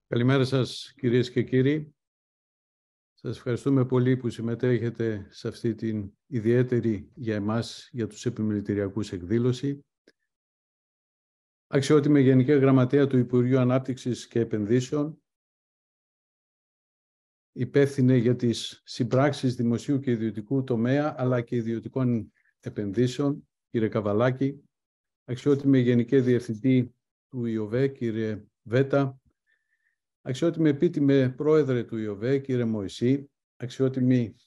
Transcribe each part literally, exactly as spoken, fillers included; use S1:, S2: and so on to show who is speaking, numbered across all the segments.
S1: Καλημέρα σας, κυρίες και κύριοι. Σας ευχαριστούμε πολύ που συμμετέχετε σε αυτή την ιδιαίτερη για εμάς, για τους επιμελητηριακούς εκδήλωση. Αξιότιμη Γενική Γραμματέα του Υπουργείου Ανάπτυξης και Επενδύσεων, υπεύθυνε για τις συμπράξεις δημοσίου και ιδιωτικού τομέα, αλλά και ιδιωτικών επενδύσεων, κύριε Καβαλάκη, αξιότιμη Γενική Διευθυντή του ΙΟΒΕ, κύριε Βέτα, αξιότιμη επίτιμε πρόεδρε του ΙΟΒΕ, κύριε Μωυσή, αξιότιμοι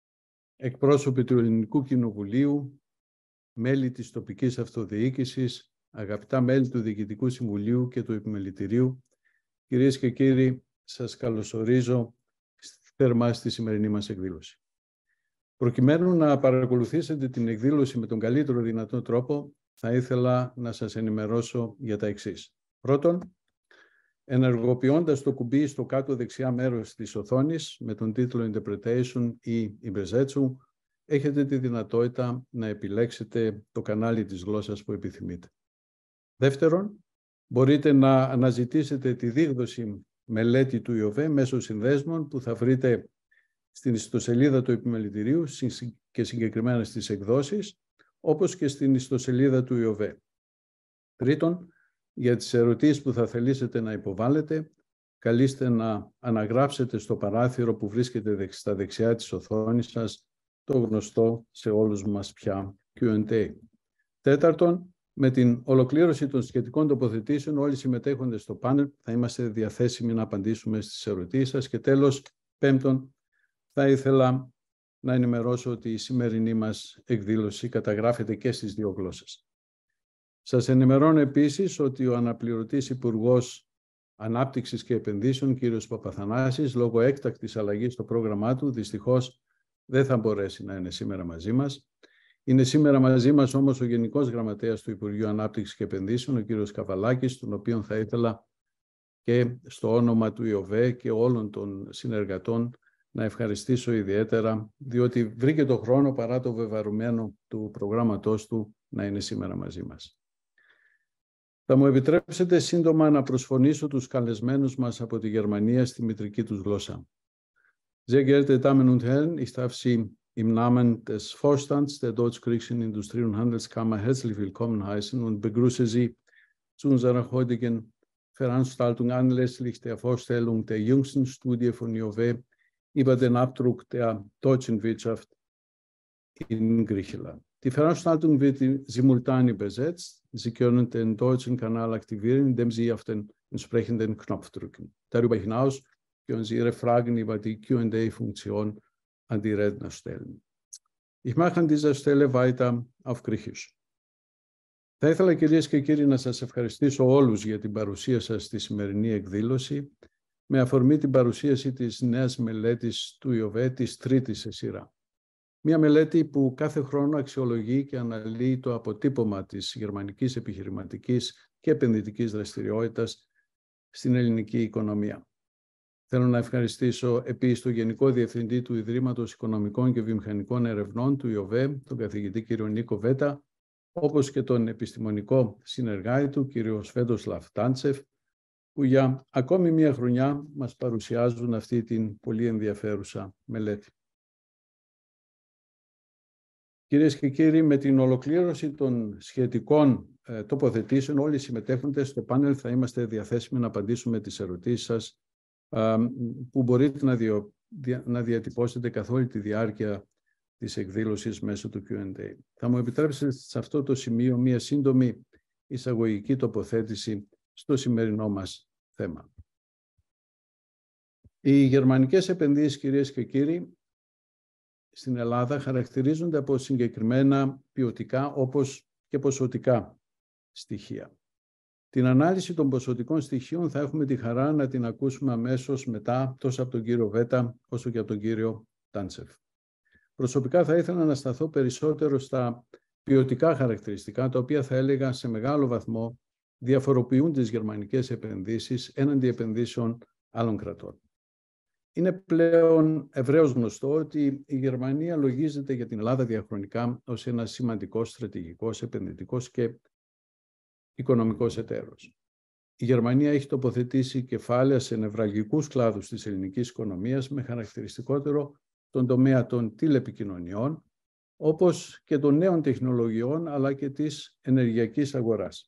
S1: εκπρόσωποι του Ελληνικού Κοινοβουλίου, μέλη της τοπικής αυτοδιοίκησης, αγαπητά μέλη του Διοικητικού Συμβουλίου και του Επιμελητηρίου, κυρίες και κύριοι, σας καλωσορίζω θερμά στη σημερινή μας εκδήλωση. Προκειμένου να παρακολουθήσετε την εκδήλωση με τον καλύτερο δυνατό τρόπο, θα ήθελα να σας ενημερώσω για τα εξής. Πρώτον, ενεργοποιώντας το κουμπί στο κάτω δεξιά μέρος της οθόνης με τον τίτλο Interpretation ή Imbrezetsu, έχετε τη δυνατότητα να επιλέξετε το κανάλι της γλώσσας που επιθυμείτε. Δεύτερον, μπορείτε να αναζητήσετε τη δίγδοση μελέτη του ΙΟΒΕ μέσω συνδέσμων που θα βρείτε στην ιστοσελίδα του Επιμελητηρίου και συγκεκριμένα στις εκδόσεις, όπως και στην ιστοσελίδα του ΙΟΒΕ. Τρίτον, για τις ερωτήσεις που θα θελήσετε να υποβάλλετε, καλείστε να αναγράψετε στο παράθυρο που βρίσκεται στα δεξιά της οθόνης σας το γνωστό σε όλους μας πια κιου εντ έι. Τέταρτον, με την ολοκλήρωση των σχετικών τοποθετήσεων, όλοι οι συμμετέχοντες στο πάνελ θα είμαστε διαθέσιμοι να απαντήσουμε στις ερωτήσεις σας. Και τέλος, πέμπτον, θα ήθελα να ενημερώσω ότι η σημερινή μας εκδήλωση καταγράφεται και στις δύο γλώσσες. Σας ενημερώνω επίσης ότι ο αναπληρωτής Υπουργός Ανάπτυξης και Επενδύσεων, κύριος Παπαθανάσης, λόγω έκτακτης αλλαγής στο πρόγραμμά του, δυστυχώς δεν θα μπορέσει να είναι σήμερα μαζί μας. Είναι σήμερα μαζί μας όμως ο Γενικός Γραμματέας του Υπουργείου Ανάπτυξης και Επενδύσεων, ο κύριος Καβαλάκης, τον οποίον θα ήθελα και στο όνομα του ΙΟΒΕ και όλων των συνεργατών να ευχαριστήσω ιδιαίτερα, διότι βρήκε το χρόνο παρά το βεβαρουμένο του προγράμματός του να είναι σήμερα μαζί μας. Θα μου επιτρέψετε σύντομα να προσφωνήσω τους καλεσμένους μας από τη Γερμανία στη μητρική τους γλώσσα. Sehr geehrte Damen und Herren, ich darf Sie im Namen des Vorstands der Deutsch-Griechischen Industrie- und Handelskammer herzlich willkommen heißen und begrüße Sie zu unserer heutigen Veranstaltung anlässlich der Vorstellung der jüngsten Studie von ΙΟΒΕ über den Abdruck der deutschen Wirtschaft in Griechenland. Die Veranstaltung wird simultan übersetzt. Sie können den deutschen Kanal aktivieren, indem Sie auf den entsprechenden Knopf drücken. Darüber hinaus können Sie Ihre Fragen über die κιου εντ έι-Funktion an die Redner stellen. Ich mache an dieser Stelle weiter auf Griechisch. Θα ήθελα, κυρίες και κύριοι, να σας ευχαριστήσω όλους για την παρουσία σας στη σημερινή εκδήλωση, με αφορμή την παρουσίαση της νέας μελέτης του ΙΟΒΕ, της τρίτης σε σειρά. Μια μελέτη που κάθε χρόνο αξιολογεί και αναλύει το αποτύπωμα της γερμανικής επιχειρηματικής και επενδυτικής δραστηριότητας στην ελληνική οικονομία. Θέλω να ευχαριστήσω επίσης τον Γενικό Διευθυντή του Ιδρύματος Οικονομικών και Βιομηχανικών Ερευνών του ΙΟΒΕ, τον καθηγητή κύριο Νίκο Βέτα, όπως και τον επιστημονικό συνεργάτη του, κύριο Σβέντοσλαβ Τάντσεφ, που για ακόμη μία χρονιά μας παρουσιάζουν αυτή την πολύ ενδιαφέρουσα μελέτη. Κυρίες και κύριοι, με την ολοκλήρωση των σχετικών ε, τοποθετήσεων, όλοι οι συμμετέχοντες στο πάνελ θα είμαστε διαθέσιμοι να απαντήσουμε τις ερωτήσεις σας, ε, που μπορείτε να, διο, δια, να διατυπώσετε καθ' όλη τη διάρκεια της εκδήλωσης μέσω του κιου εντ έι. Θα μου επιτρέψετε σε αυτό το σημείο μία σύντομη εισαγωγική τοποθέτηση στο σημερινό μας θέμα. Οι γερμανικές επενδύσεις, κυρίες και κύριοι, στην Ελλάδα χαρακτηρίζονται από συγκεκριμένα ποιοτικά όπως και ποσοτικά στοιχεία. Την ανάλυση των ποσοτικών στοιχείων θα έχουμε τη χαρά να την ακούσουμε αμέσως μετά, τόσο από τον κύριο Βέτα όσο και από τον κύριο Τάντσεφ. Προσωπικά θα ήθελα να σταθώ περισσότερο στα ποιοτικά χαρακτηριστικά, τα οποία θα έλεγα σε μεγάλο βαθμό διαφοροποιούν τις γερμανικές επενδύσεις έναντι επενδύσεων άλλων κρατών. Είναι πλέον ευρέως γνωστό ότι η Γερμανία λογίζεται για την Ελλάδα διαχρονικά ως ένα σημαντικός στρατηγικός, επενδυτικός και οικονομικός εταίρος. Η Γερμανία έχει τοποθετήσει κεφάλαια σε νευραλγικούς κλάδους της ελληνικής οικονομίας, με χαρακτηριστικότερο τον τομέα των τηλεπικοινωνιών, όπως και των νέων τεχνολογιών, αλλά και της ενεργειακής αγοράς.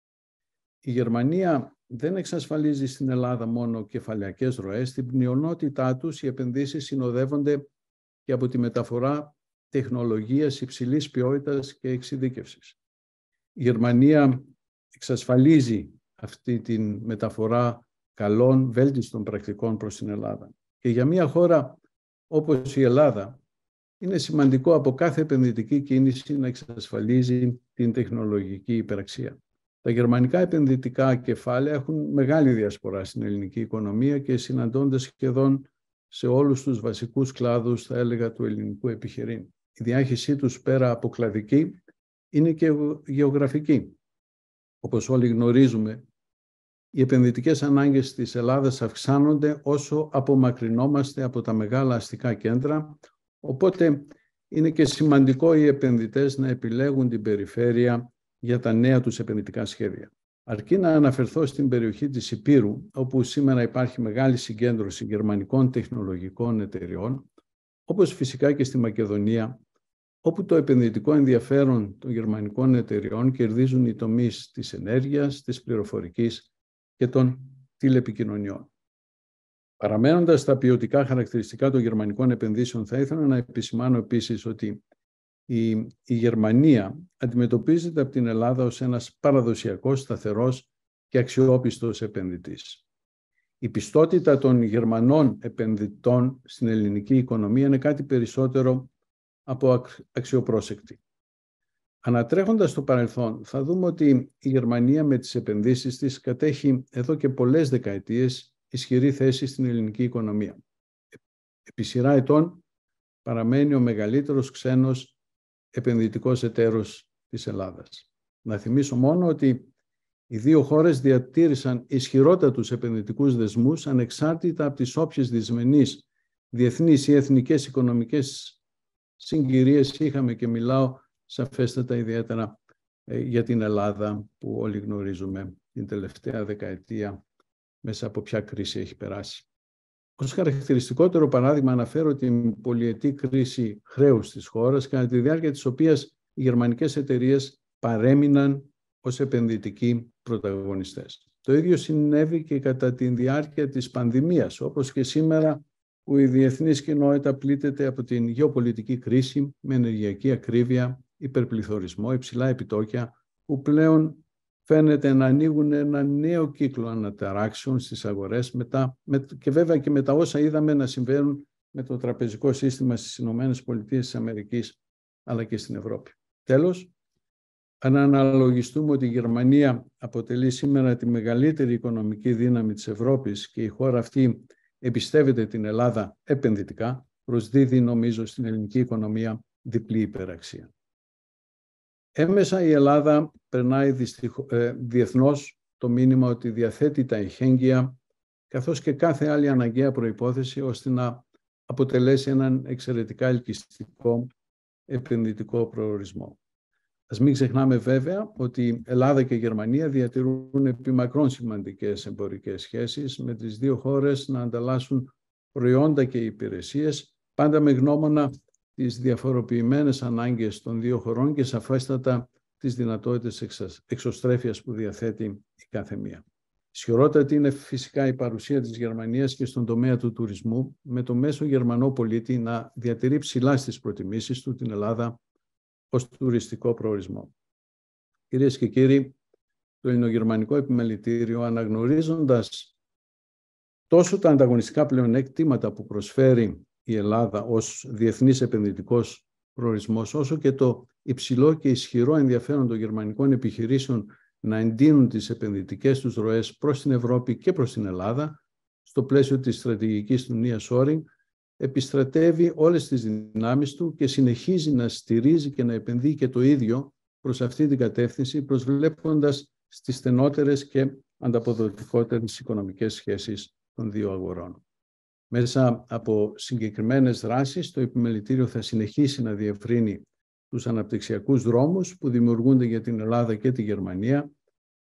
S1: Η Γερμανία δεν εξασφαλίζει στην Ελλάδα μόνο κεφαλαιακές ροές, στην πλειονότητά τους οι επενδύσεις συνοδεύονται και από τη μεταφορά τεχνολογίας υψηλής ποιότητας και εξειδίκευσης. Η Γερμανία εξασφαλίζει αυτή τη μεταφορά καλών, βέλτιστων πρακτικών προς την Ελλάδα. Και για μια χώρα όπως η Ελλάδα, είναι σημαντικό από κάθε επενδυτική κίνηση να εξασφαλίζει την τεχνολογική υπεραξία. Τα γερμανικά επενδυτικά κεφάλαια έχουν μεγάλη διασπορά στην ελληνική οικονομία και συναντώνται σχεδόν σε όλους τους βασικούς κλάδους, θα έλεγα, του ελληνικού επιχειρήν. Η διάχυσή τους πέρα από κλαδική είναι και γεωγραφική. Όπως όλοι γνωρίζουμε, οι επενδυτικές ανάγκες της Ελλάδας αυξάνονται όσο απομακρυνόμαστε από τα μεγάλα αστικά κέντρα, οπότε είναι και σημαντικό οι επενδυτές να επιλέγουν την περιφέρεια για τα νέα τους επενδυτικά σχέδια. Αρκεί να αναφερθώ στην περιοχή της Ηπείρου, όπου σήμερα υπάρχει μεγάλη συγκέντρωση γερμανικών τεχνολογικών εταιριών, όπως φυσικά και στη Μακεδονία, όπου το επενδυτικό ενδιαφέρον των γερμανικών εταιριών κερδίζουν οι τομείς της ενέργειας, της πληροφορικής και των τηλεπικοινωνιών. Παραμένοντας τα ποιοτικά χαρακτηριστικά των γερμανικών επενδύσεων, θα ήθελα να επισημάνω επίσης ότι η, η Γερμανία αντιμετωπίζεται από την Ελλάδα ως ένας παραδοσιακός, σταθερός και αξιόπιστος επενδυτής. Η πιστότητα των Γερμανών επενδυτών στην ελληνική οικονομία είναι κάτι περισσότερο από αξιοπρόσεκτη. Ανατρέχοντας το παρελθόν, θα δούμε ότι η Γερμανία με τις επενδύσεις της κατέχει εδώ και πολλές δεκαετίες ισχυρή θέση στην ελληνική οικονομία. Επί σειρά ετών παραμένει ο μεγαλύτερος ξένος επενδυτικός εταίρος της Ελλάδας. Να θυμίσω μόνο ότι οι δύο χώρες διατήρησαν ισχυρότατους επενδυτικούς δεσμούς ανεξάρτητα από τις όποιες δυσμενείς διεθνείς ή εθνικές οικονομικές συγκυρίες είχαμε, και μιλάω σαφέστατα ιδιαίτερα για την Ελλάδα που όλοι γνωρίζουμε την τελευταία δεκαετία μέσα από ποια κρίση έχει περάσει. Ως χαρακτηριστικότερο παράδειγμα αναφέρω την πολυετή κρίση χρέους της χώρας, κατά τη διάρκεια της οποίας οι γερμανικές εταιρείες παρέμειναν ως επενδυτικοί πρωταγωνιστές. Το ίδιο συνέβη και κατά τη διάρκεια της πανδημίας, όπως και σήμερα που η διεθνής κοινότητα πλήττεται από την γεωπολιτική κρίση με ενεργειακή ακρίβεια, υπερπληθωρισμό, υψηλά επιτόκια, που πλέον φαίνεται να ανοίγουν ένα νέο κύκλο αναταράξεων στις αγορές μετά, με, και βέβαια και με τα όσα είδαμε να συμβαίνουν με το τραπεζικό σύστημα στις Ηνωμένες Πολιτείες της Αμερικής, αλλά και στην Ευρώπη. Τέλος, αν αναλογιστούμε ότι η Γερμανία αποτελεί σήμερα τη μεγαλύτερη οικονομική δύναμη της Ευρώπης και η χώρα αυτή εμπιστεύεται την Ελλάδα επενδυτικά, προσδίδει νομίζω στην ελληνική οικονομία διπλή υπεραξία. Έμεσα η Ελλάδα περνάει δυστυχ... ε, διεθνώς το μήνυμα ότι διαθέτει τα εχέγγυα καθώς και κάθε άλλη αναγκαία προϋπόθεση ώστε να αποτελέσει έναν εξαιρετικά ελκυστικό επενδυτικό προορισμό. Ας μην ξεχνάμε βέβαια ότι η Ελλάδα και η Γερμανία διατηρούν επιμακρών σημαντικές εμπορικές σχέσεις, με τις δύο χώρες να ανταλλάσσουν προϊόντα και υπηρεσίες, πάντα με γνώμονα τις διαφοροποιημένες ανάγκες των δύο χωρών και σαφέστατα τις δυνατότητες εξωστρέφειας που διαθέτει η κάθε μία. Ισχυρότατη είναι φυσικά η παρουσία της Γερμανίας και στον τομέα του τουρισμού, με το μέσο Γερμανό πολίτη να διατηρεί ψηλά στις προτιμήσεις του την Ελλάδα ως τουριστικό προορισμό. Κυρίες και κύριοι, το Ελληνογερμανικό Επιμελητήριο, αναγνωρίζοντας τόσο τα ανταγωνιστικά πλεονεκτήματα που προσφέρει η Ελλάδα ως διεθνής επενδυτικός προορισμός, όσο και το υψηλό και ισχυρό ενδιαφέρον των γερμανικών επιχειρήσεων να εντείνουν τις επενδυτικές τους ροές προς την Ευρώπη και προς την Ελλάδα, στο πλαίσιο της στρατηγικής του nearshoring, επιστρατεύει όλες τις δυνάμεις του και συνεχίζει να στηρίζει και να επενδύει και το ίδιο προς αυτή την κατεύθυνση, προσβλέποντας στις στενότερες και ανταποδοτικότερες οικονομικές σχέσεις των δύο αγορών. Μέσα από συγκεκριμένες δράσεις, το Επιμελητήριο θα συνεχίσει να διευρύνει τους αναπτυξιακούς δρόμους που δημιουργούνται για την Ελλάδα και τη Γερμανία,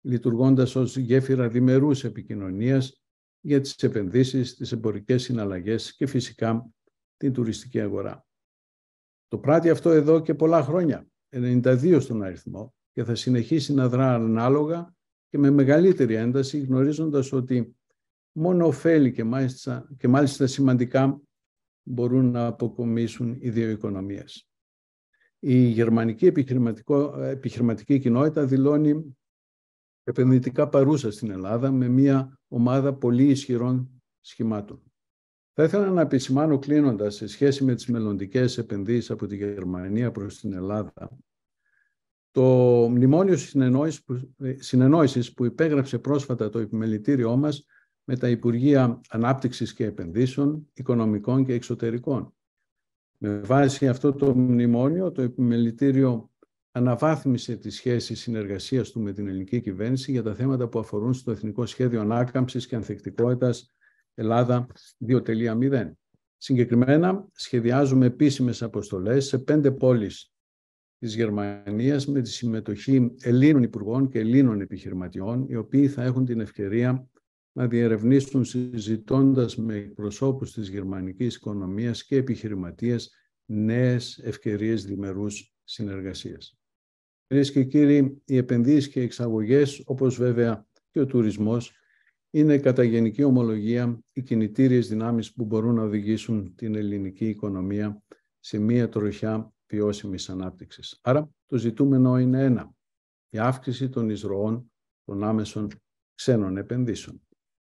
S1: λειτουργώντας ως γέφυρα διμερούς επικοινωνίας για τις επενδύσεις, τις εμπορικές συναλλαγές και φυσικά την τουριστική αγορά. Το πράττει αυτό εδώ και πολλά χρόνια, ενενήντα δύο στον αριθμό, και θα συνεχίσει να δρά ανάλογα και με μεγαλύτερη ένταση, γνωρίζοντας ότι μόνο ωφέλη και μάλιστα, και μάλιστα σημαντικά μπορούν να αποκομίσουν οι δύο οικονομίες. Η γερμανική επιχειρηματική κοινότητα δηλώνει επενδυτικά παρούσα στην Ελλάδα με μια ομάδα πολύ ισχυρών σχημάτων. Θα ήθελα να επισημάνω, κλείνοντας, σε σχέση με τις μελλοντικές επενδύσεις από τη Γερμανία προς την Ελλάδα, το μνημόνιο συνεννόησης που υπέγραψε πρόσφατα το επιμελητήριό μας με τα Υπουργεία Ανάπτυξης και Επενδύσεων, Οικονομικών και Εξωτερικών. Με βάση αυτό το μνημόνιο, το επιμελητήριο αναβάθμισε τη σχέση συνεργασίας του με την ελληνική κυβέρνηση για τα θέματα που αφορούν στο Εθνικό Σχέδιο Ανάκαμψης και Ανθεκτικότητας Ελλάδα δύο τελεία μηδέν. Συγκεκριμένα, σχεδιάζουμε επίσημες αποστολές σε πέντε πόλεις της Γερμανίας με τη συμμετοχή Ελλήνων υπουργών και Ελλήνων επιχειρηματιών, οι οποίοι θα έχουν την ευκαιρία να διερευνήσουν, συζητώντας με εκπροσώπους της γερμανικής οικονομίας και επιχειρηματίες, νέες ευκαιρίες διμερούς συνεργασίας. Κυρίες και κύριοι, οι επενδύσεις και οι εξαγωγές, όπως βέβαια και ο τουρισμός, είναι κατά γενική ομολογία οι κινητήριες δυνάμεις που μπορούν να οδηγήσουν την ελληνική οικονομία σε μία τροχιά βιώσιμης ανάπτυξης. Άρα το ζητούμενο είναι ένα: η αύξηση των εισρωών των άμεσων ξένων επενδύσεων.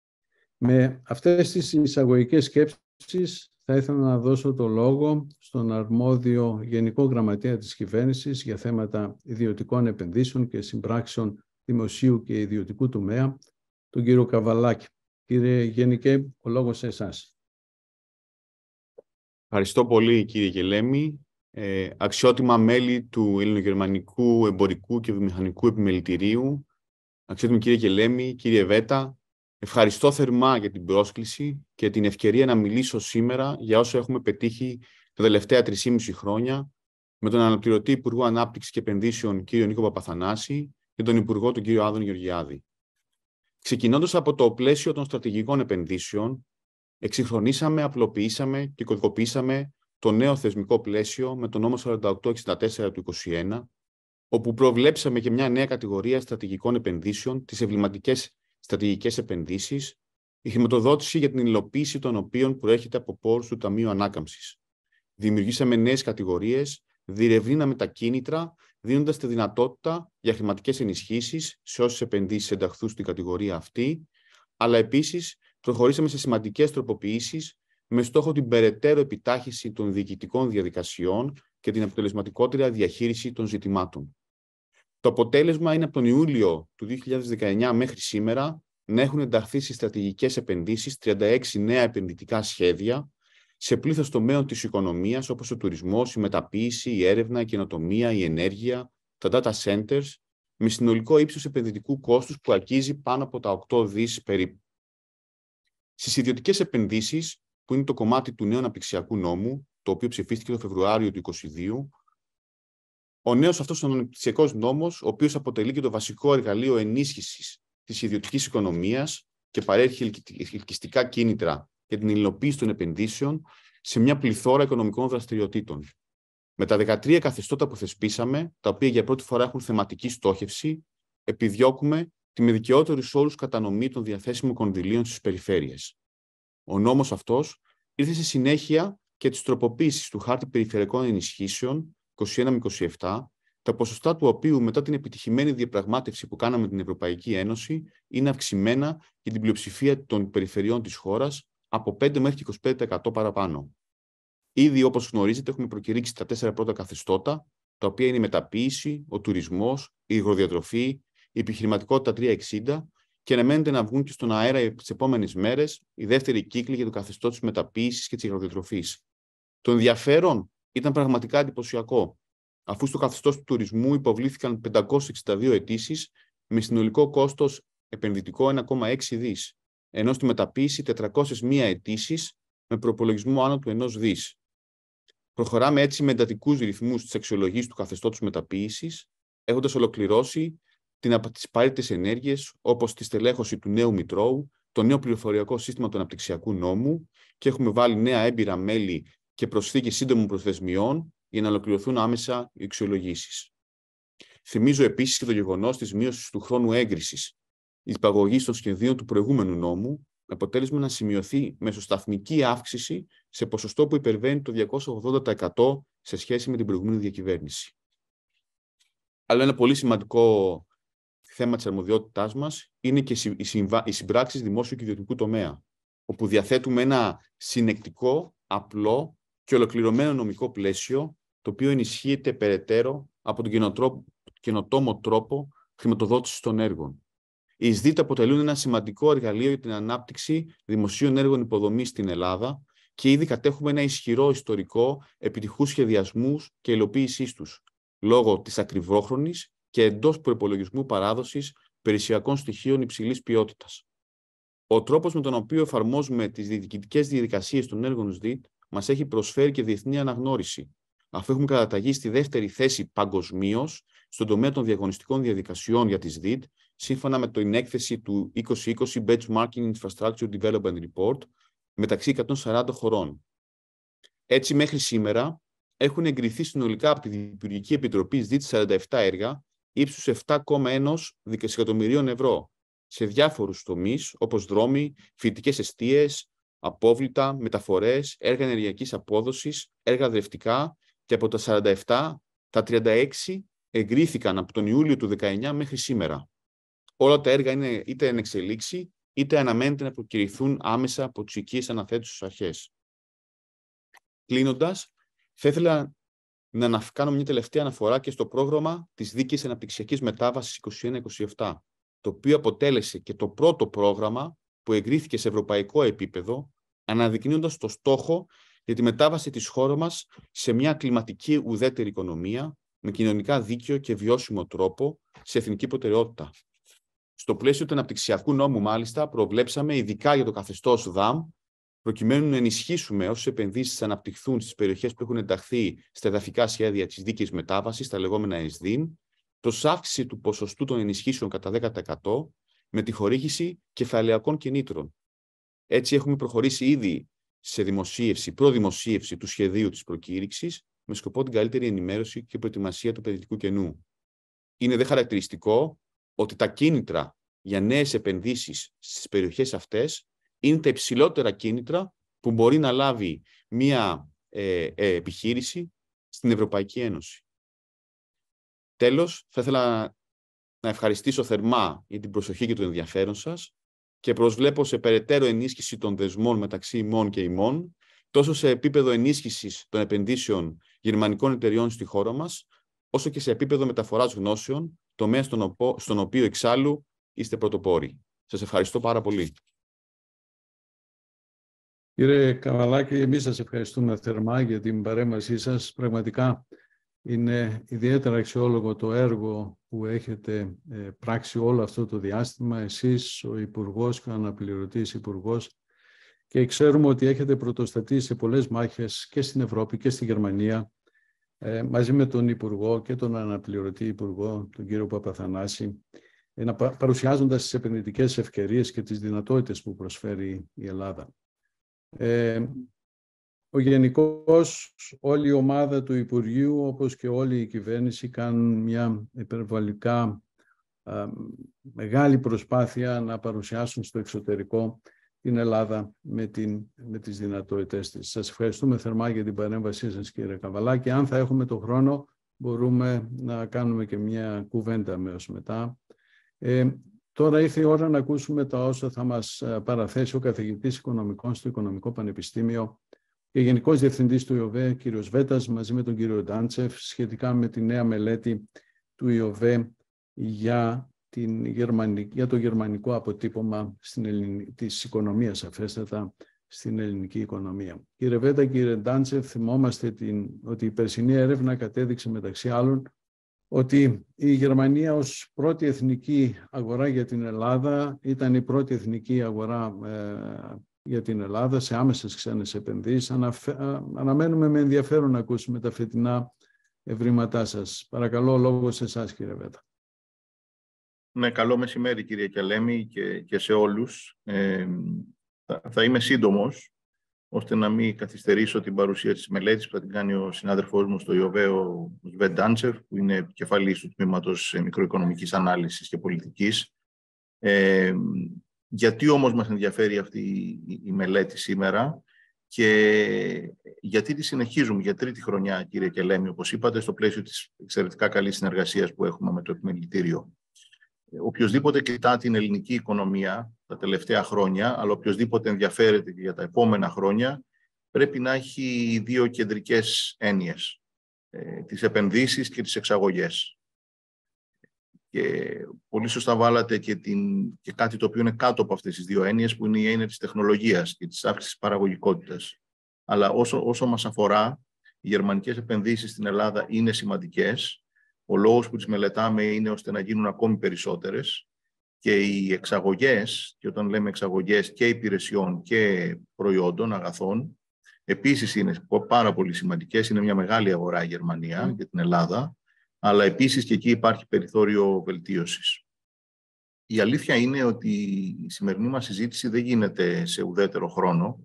S1: Με αυτές τις εισαγωγικές σκέψεις θα ήθελα να δώσω το λόγο στον αρμόδιο Γενικό Γραμματέα της Κυβέρνησης για θέματα ιδιωτικών επενδύσεων και συμπράξεων δημοσίου και ιδιωτικού τομέα, τον κύριο Καβαλάκη. Κύριε Γενικέ, ο λόγος σε εσάς.
S2: Ευχαριστώ πολύ, κύριε Γελέμη. Ε, αξιότιμα μέλη του Ελληνογερμανικού Εμπορικού και Βιομηχανικού Επιμελητηρίου, αξιότιμοι κύριε Γελέμη, κύριε Βέτα, ευχαριστώ θερμά για την πρόσκληση και την ευκαιρία να μιλήσω σήμερα για όσα έχουμε πετύχει τα τελευταία τρισήμιση χρόνια με τον αναπληρωτή Υπουργό Ανάπτυξης και Επενδύσεων, κύριο Νίκο Παπαθανάση, και τον Υπουργό, τον κύριο Άδωνη Γεωργιάδη. Ξεκινώντας από το πλαίσιο των στρατηγικών επενδύσεων, εξυγχρονίσαμε, απλοποιήσαμε και κωδικοποιήσαμε το νέο θεσμικό πλαίσιο με τον νόμο σαράντα οκτώ εξήντα τέσσερα του είκοσι ένα, όπου προβλέψαμε και μια νέα κατηγορία στρατηγικών επενδύσεων, τις εμβληματικές στρατηγικές επενδύσεις, η χρηματοδότηση για την υλοποίηση των οποίων προέρχεται από πόρους του Ταμείου Ανάκαμψης. Δημιουργήσαμε νέες κατηγορίες, διερευνήσαμε τα κίνητρα, δίνοντας τη δυνατότητα για χρηματικές ενισχύσεις σε όσες επενδύσεις ενταχθούν στην κατηγορία αυτή, αλλά επίσης προχωρήσαμε σε σημαντικές τροποποιήσεις με στόχο την περαιτέρω επιτάχυνση των διοικητικών διαδικασιών και την αποτελεσματικότερη διαχείριση των ζητημάτων. Το αποτέλεσμα είναι από τον Ιούλιο του δύο χιλιάδες δεκαεννιά μέχρι σήμερα να έχουν ενταχθεί στις στρατηγικές επενδύσεις τριάντα έξι νέα επενδυτικά σχέδια σε πλήθος τομέων της οικονομίας, όπως ο τουρισμός, η μεταποίηση, η έρευνα, η καινοτομία, η ενέργεια, τα data centers, με συνολικό ύψος επενδυτικού κόστους που αγγίζει πάνω από τα οκτώ δις περίπου. Στις ιδιωτικές επενδύσεις, που είναι το κομμάτι του νέου αναπτυξιακού νόμου, το οποίο ψηφίστηκε το Φεβρουάριο του είκοσι δύο, ο νέος αυτός αναπτυξιακός νόμος, ο οποίος αποτελεί και το βασικό εργαλείο ενίσχυσης της ιδιωτικής οικονομίας και παρέχει ελκυστικά κίνητρα για την υλοποίηση των επενδύσεων σε μια πληθώρα οικονομικών δραστηριοτήτων. Με τα δεκατρία καθεστώτα που θεσπίσαμε, τα οποία για πρώτη φορά έχουν θεματική στόχευση, επιδιώκουμε τη με δικαιότερους όρους κατανομή των διαθέσιμων κονδυλίων στις περιφέρειες. Ο νόμος αυτός ήρθε σε συνέχεια και της τροποποίησης του Χάρτη Περιφερειακών Ενισχύσεων είκοσι ένα με είκοσι επτά, τα ποσοστά του οποίου μετά την επιτυχημένη διαπραγμάτευση που κάναμε με την Ευρωπαϊκή Ένωση είναι αυξημένα για την πλειοψηφία των περιφερειών της χώρας από πέντε μέχρι είκοσι πέντε τοις εκατό παραπάνω. Ήδη, όπως γνωρίζετε, έχουμε προκηρύξει τα τέσσερα πρώτα καθεστώτα, τα οποία είναι η μεταποίηση, ο τουρισμός, η υγροδιατροφή, η επιχειρηματικότητα τριακόσια εξήντα, και αναμένεται να βγουν και στον αέρα τις επόμενες μέρες οι δεύτεροι κύκλοι για το καθεστώς της μεταποίησης και της υγροδιατροφής. Το ενδιαφέρον ήταν πραγματικά εντυπωσιακό, αφού στο καθεστώς του τουρισμού υποβλήθηκαν πεντακόσιες εξήντα δύο αιτήσεις με συνολικό κόστος επενδυτικό ένα κόμμα έξι δις, ενώ στη μεταποίηση τετρακόσιες μία αιτήσεις με προπολογισμό άνω του ενός δις. Προχωράμε έτσι με εντατικούς ρυθμούς της αξιολογής του καθεστώτος μεταποίησης, έχοντας ολοκληρώσει τις απαραίτητες ενέργειες, όπως τη στελέχωση του νέου Μητρώου, το νέο πληροφοριακό σύστημα του αναπτυξιακού νόμου και έχουμε βάλει νέα έμπειρα μέλη και προσθήκη σύντομων προθεσμιών για να ολοκληρωθούν άμεσα οι αξιολογήσεις. Θυμίζω επίσης και το γεγονός της μείωσης του χρόνου έγκρισης της υπαγωγής των σχεδίων του προηγούμενου νόμου, με αποτέλεσμα να σημειωθεί μεσοσταθμική αύξηση σε ποσοστό που υπερβαίνει το διακόσια ογδόντα τοις εκατό σε σχέση με την προηγούμενη διακυβέρνηση. Αλλά ένα πολύ σημαντικό θέμα της αρμοδιότητάς μας είναι και οι συμπράξεις δημόσιου και ιδιωτικού τομέα, όπου διαθέτουμε ένα συνεκτικό, απλό και ολοκληρωμένο νομικό πλαίσιο, το οποίο ενισχύεται περαιτέρω από τον καινοτόμο τρόπο χρηματοδότησης των έργων. Οι ες ντι άι τι αποτελούν ένα σημαντικό εργαλείο για την ανάπτυξη δημοσίων έργων υποδομής στην Ελλάδα και ήδη κατέχουμε ένα ισχυρό ιστορικό επιτυχούς σχεδιασμούς και υλοποίησής τους, λόγω της ακριβόχρονης και εντός προϋπολογισμού παράδοσης περιουσιακών στοιχείων υψηλής ποιότητας. Ο τρόπος με τον οποίο εφαρμόζουμε τις διοικητικές διαδικασίες των έργων ες ντι άι τι μας έχει προσφέρει και διεθνή αναγνώριση, αφού έχουμε καταταγεί στη δεύτερη θέση παγκοσμίως στον τομέα των διαγωνιστικών διαδικασιών για τις ες ντι άι τι, σύμφωνα με την έκθεση του είκοσι είκοσι Benchmarking Infrastructure Development Report, μεταξύ εκατόν σαράντα χωρών. Έτσι, μέχρι σήμερα, έχουν εγκριθεί συνολικά από τη Διυπουργική Επιτροπή ες ντι άι τι σαράντα επτά έργα ύψους επτά κόμμα ένα δισεκατομμυρίων ευρώ σε διάφορους τομείς, όπως δρόμοι, φοιτητικές εστίες, απόβλητα, μεταφορές, έργα ενεργειακής απόδοσης, έργα δρευτικά, και από τα σαράντα επτά, τα τριάντα έξι εγκρίθηκαν από τον Ιούλιο του δεκαεννιά μέχρι σήμερα. Όλα τα έργα είναι είτε εν εξελίξη, είτε αναμένεται να προκηρυθούν άμεσα από τις οικίες αναθέτουσες αρχές. Κλείνοντας, θα ήθελα να κάνω μια τελευταία αναφορά και στο πρόγραμμα της Δίκαιης Αναπτυξιακής Μετάβασης είκοσι ένα είκοσι επτά, το οποίο αποτέλεσε και το πρώτο πρόγραμμα που εγκρίθηκε σε ευρωπαϊκό επίπεδο, αναδεικνύοντας το στόχο για τη μετάβαση της χώρας μας σε μια κλιματική ουδέτερη οικονομία, με κοινωνικά δίκαιο και βιώσιμο τρόπο, σε εθνική προτεραιότητα. Στο πλαίσιο του αναπτυξιακού νόμου, μάλιστα, προβλέψαμε ειδικά για το καθεστώς ΔΑΜ, προκειμένου να ενισχύσουμε όσες επενδύσεις αναπτυχθούν στις περιοχές που έχουν ενταχθεί στα εδαφικά σχέδια της δίκαιης μετάβασης, τα λεγόμενα ες δι άι, προς αύξηση του ποσοστού των ενισχύσεων κατά δέκα τοις εκατό, με τη χορήγηση κεφαλαιακών κινήτρων. Έτσι, έχουμε προχωρήσει ήδη σε δημοσίευση, προδημοσίευση του σχεδίου της προκήρυξης, με σκοπό την καλύτερη ενημέρωση και προετοιμασία του επενδυτικού κενού. Είναι δε χαρακτηριστικό ότι τα κίνητρα για νέες επενδύσεις στις περιοχές αυτές είναι τα υψηλότερα κίνητρα που μπορεί να λάβει μία ε, ε, επιχείρηση στην Ευρωπαϊκή Ένωση. Τέλος, θα ήθελα να ευχαριστήσω θερμά για την προσοχή και το ενδιαφέρον σας και προσβλέπω σε περαιτέρω ενίσχυση των δεσμών μεταξύ ημών και ημών, τόσο σε επίπεδο ενίσχυσης των επενδύσεων γερμανικών εταιριών στη χώρα μας, όσο και σε επίπεδο μεταφοράς γνώσεων, τομέα στον, στον οποίο εξάλλου είστε πρωτοπόροι. Σας ευχαριστώ πάρα πολύ.
S1: Κύριε Καβαλάκη, εμείς σας ευχαριστούμε θερμά για την παρέμβασή σας. Πραγματικά είναι ιδιαίτερα αξιόλογο το έργο που έχετε ε, πράξει όλο αυτό το διάστημα, εσείς, ο Υπουργός και ο Αναπληρωτής Υπουργός, και ξέρουμε ότι έχετε πρωτοστατήσει σε πολλές μάχες και στην Ευρώπη και στη Γερμανία, ε, μαζί με τον Υπουργό και τον Αναπληρωτή Υπουργό, τον κύριο Παπαθανάση, ε, να παρουσιάζοντας τις επενδυτικές ευκαιρίες και τις δυνατότητες που προσφέρει η Ελλάδα. Ε, ο Γενικός, όλη η ομάδα του Υπουργείου, όπως και όλη η κυβέρνηση, κάνουν μια υπερβολικά α, μεγάλη προσπάθεια να παρουσιάσουν στο εξωτερικό την Ελλάδα με, την, με τις δυνατότητές της. Σας ευχαριστούμε θερμά για την παρέμβασή σας, κύριε Καβαλάκη. Αν θα έχουμε το χρόνο, μπορούμε να κάνουμε και μια κουβέντα αμέσως μετά. Ε, Τώρα ήρθε η ώρα να ακούσουμε τα όσα θα μας παραθέσει ο καθηγητής Οικονομικών στο Οικονομικό Πανεπιστήμιο και Γενικός Διευθυντής του ΙΟΒΕ, κύριος Βέτας, μαζί με τον κύριο Ντάντσεφ, σχετικά με τη νέα μελέτη του ΙΟΒΕ για, την γερμανική, για το γερμανικό αποτύπωμα στην ελληνική, της οικονομίας, αφέστατα, στην ελληνική οικονομία. Κύριε Βέτα, κύριε Ντάντσεφ, θυμόμαστε την, ότι η περσινή έρευνα κατέδειξε μεταξύ άλλων ότι η Γερμανία ως πρώτη εθνική αγορά για την Ελλάδα ήταν η πρώτη εθνική αγορά ε, για την Ελλάδα σε άμεσες ξένες επενδύσεις. Αναφε... Αναμένουμε με ενδιαφέρον να ακούσουμε τα φετινά ευρήματά σας. Παρακαλώ, λόγο σε εσάς, κύριε Βέτα.
S3: Ναι, καλό μεσημέρι κύριε Κελέμη και, και σε όλους. Ε, θα, θα είμαι σύντομος, ώστε να μην καθυστερήσω την παρουσία της μελέτης που θα την κάνει ο συνάδελφός μου στο ΙΟΒΕ, ο Σβέτ Ντάντσεφ, που είναι επικεφαλής του τμήματος μικροοικονομικής ανάλυσης και πολιτικής. Ε, γιατί όμως μας ενδιαφέρει αυτή η, η μελέτη σήμερα και γιατί τη συνεχίζουμε για τρίτη χρονιά, κύριε Κελέμη, όπως είπατε, στο πλαίσιο της εξαιρετικά καλής συνεργασίας που έχουμε με το Επιμελητήριο. Οποιοςδήποτε κοιτά την ελληνική οικονομία τα τελευταία χρόνια, αλλά οποιοςδήποτε ενδιαφέρεται και για τα επόμενα χρόνια, πρέπει να έχει δύο κεντρικές έννοιες, ε, τις επενδύσεις και τις εξαγωγές. Και πολύ σωστά βάλατε και, την, και κάτι το οποίο είναι κάτω από αυτές τις δύο έννοιες, που είναι η έννοια της τεχνολογίας και της αύξησης παραγωγικότητας. Αλλά όσο, όσο μας αφορά, οι γερμανικές επενδύσεις στην Ελλάδα είναι σημαντικές. Ο λόγος που τις μελετάμε είναι ώστε να γίνουν ακόμη περισσότερες και οι εξαγωγές, και όταν λέμε εξαγωγές και υπηρεσιών και προϊόντων, αγαθών, επίσης είναι πάρα πολύ σημαντικές. Είναι μια μεγάλη αγορά η Γερμανία mm. για την Ελλάδα, αλλά επίσης και εκεί υπάρχει περιθώριο βελτίωσης. Η αλήθεια είναι ότι η σημερινή μας συζήτηση δεν γίνεται σε ουδέτερο χρόνο.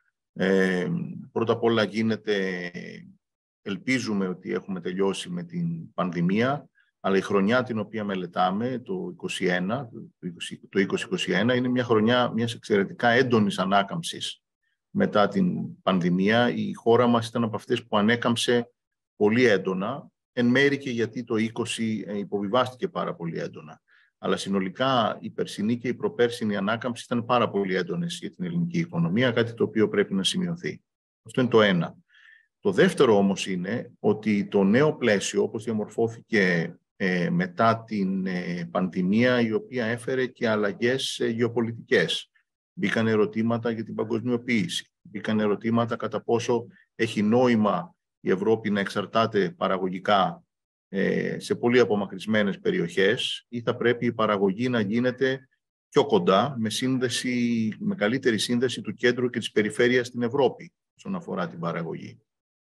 S3: Ε, πρώτα απ' όλα γίνεται... Ελπίζουμε ότι έχουμε τελειώσει με την πανδημία, αλλά η χρονιά την οποία μελετάμε, το είκοσι ένα, το είκοσι είκοσι ένα, είναι μια χρονιά μιας εξαιρετικά έντονης ανάκαμψης μετά την πανδημία. Η χώρα μας ήταν από αυτές που ανέκαμψε πολύ έντονα, εν μέρει και γιατί το είκοσι υποβιβάστηκε πάρα πολύ έντονα. Αλλά συνολικά η περσινή και η προπέρσινη ανάκαμψη ήταν πάρα πολύ έντονες για την ελληνική οικονομία, κάτι το οποίο πρέπει να σημειωθεί. Αυτό είναι το ένα. Το δεύτερο όμως είναι ότι το νέο πλαίσιο, όπως διαμορφώθηκε ε, μετά την ε, πανδημία, η οποία έφερε και αλλαγές ε, γεωπολιτικές. Μπήκαν ερωτήματα για την παγκοσμιοποίηση. Μπήκαν ερωτήματα κατά πόσο έχει νόημα η Ευρώπη να εξαρτάται παραγωγικά ε, σε πολύ απομακρυσμένες περιοχές ή θα πρέπει η παραγωγή να γίνεται πιο κοντά, με, σύνδεση, με καλύτερη σύνδεση του κέντρου και της περιφέρειας στην Ευρώπη, όσον αφορά την παραγωγή.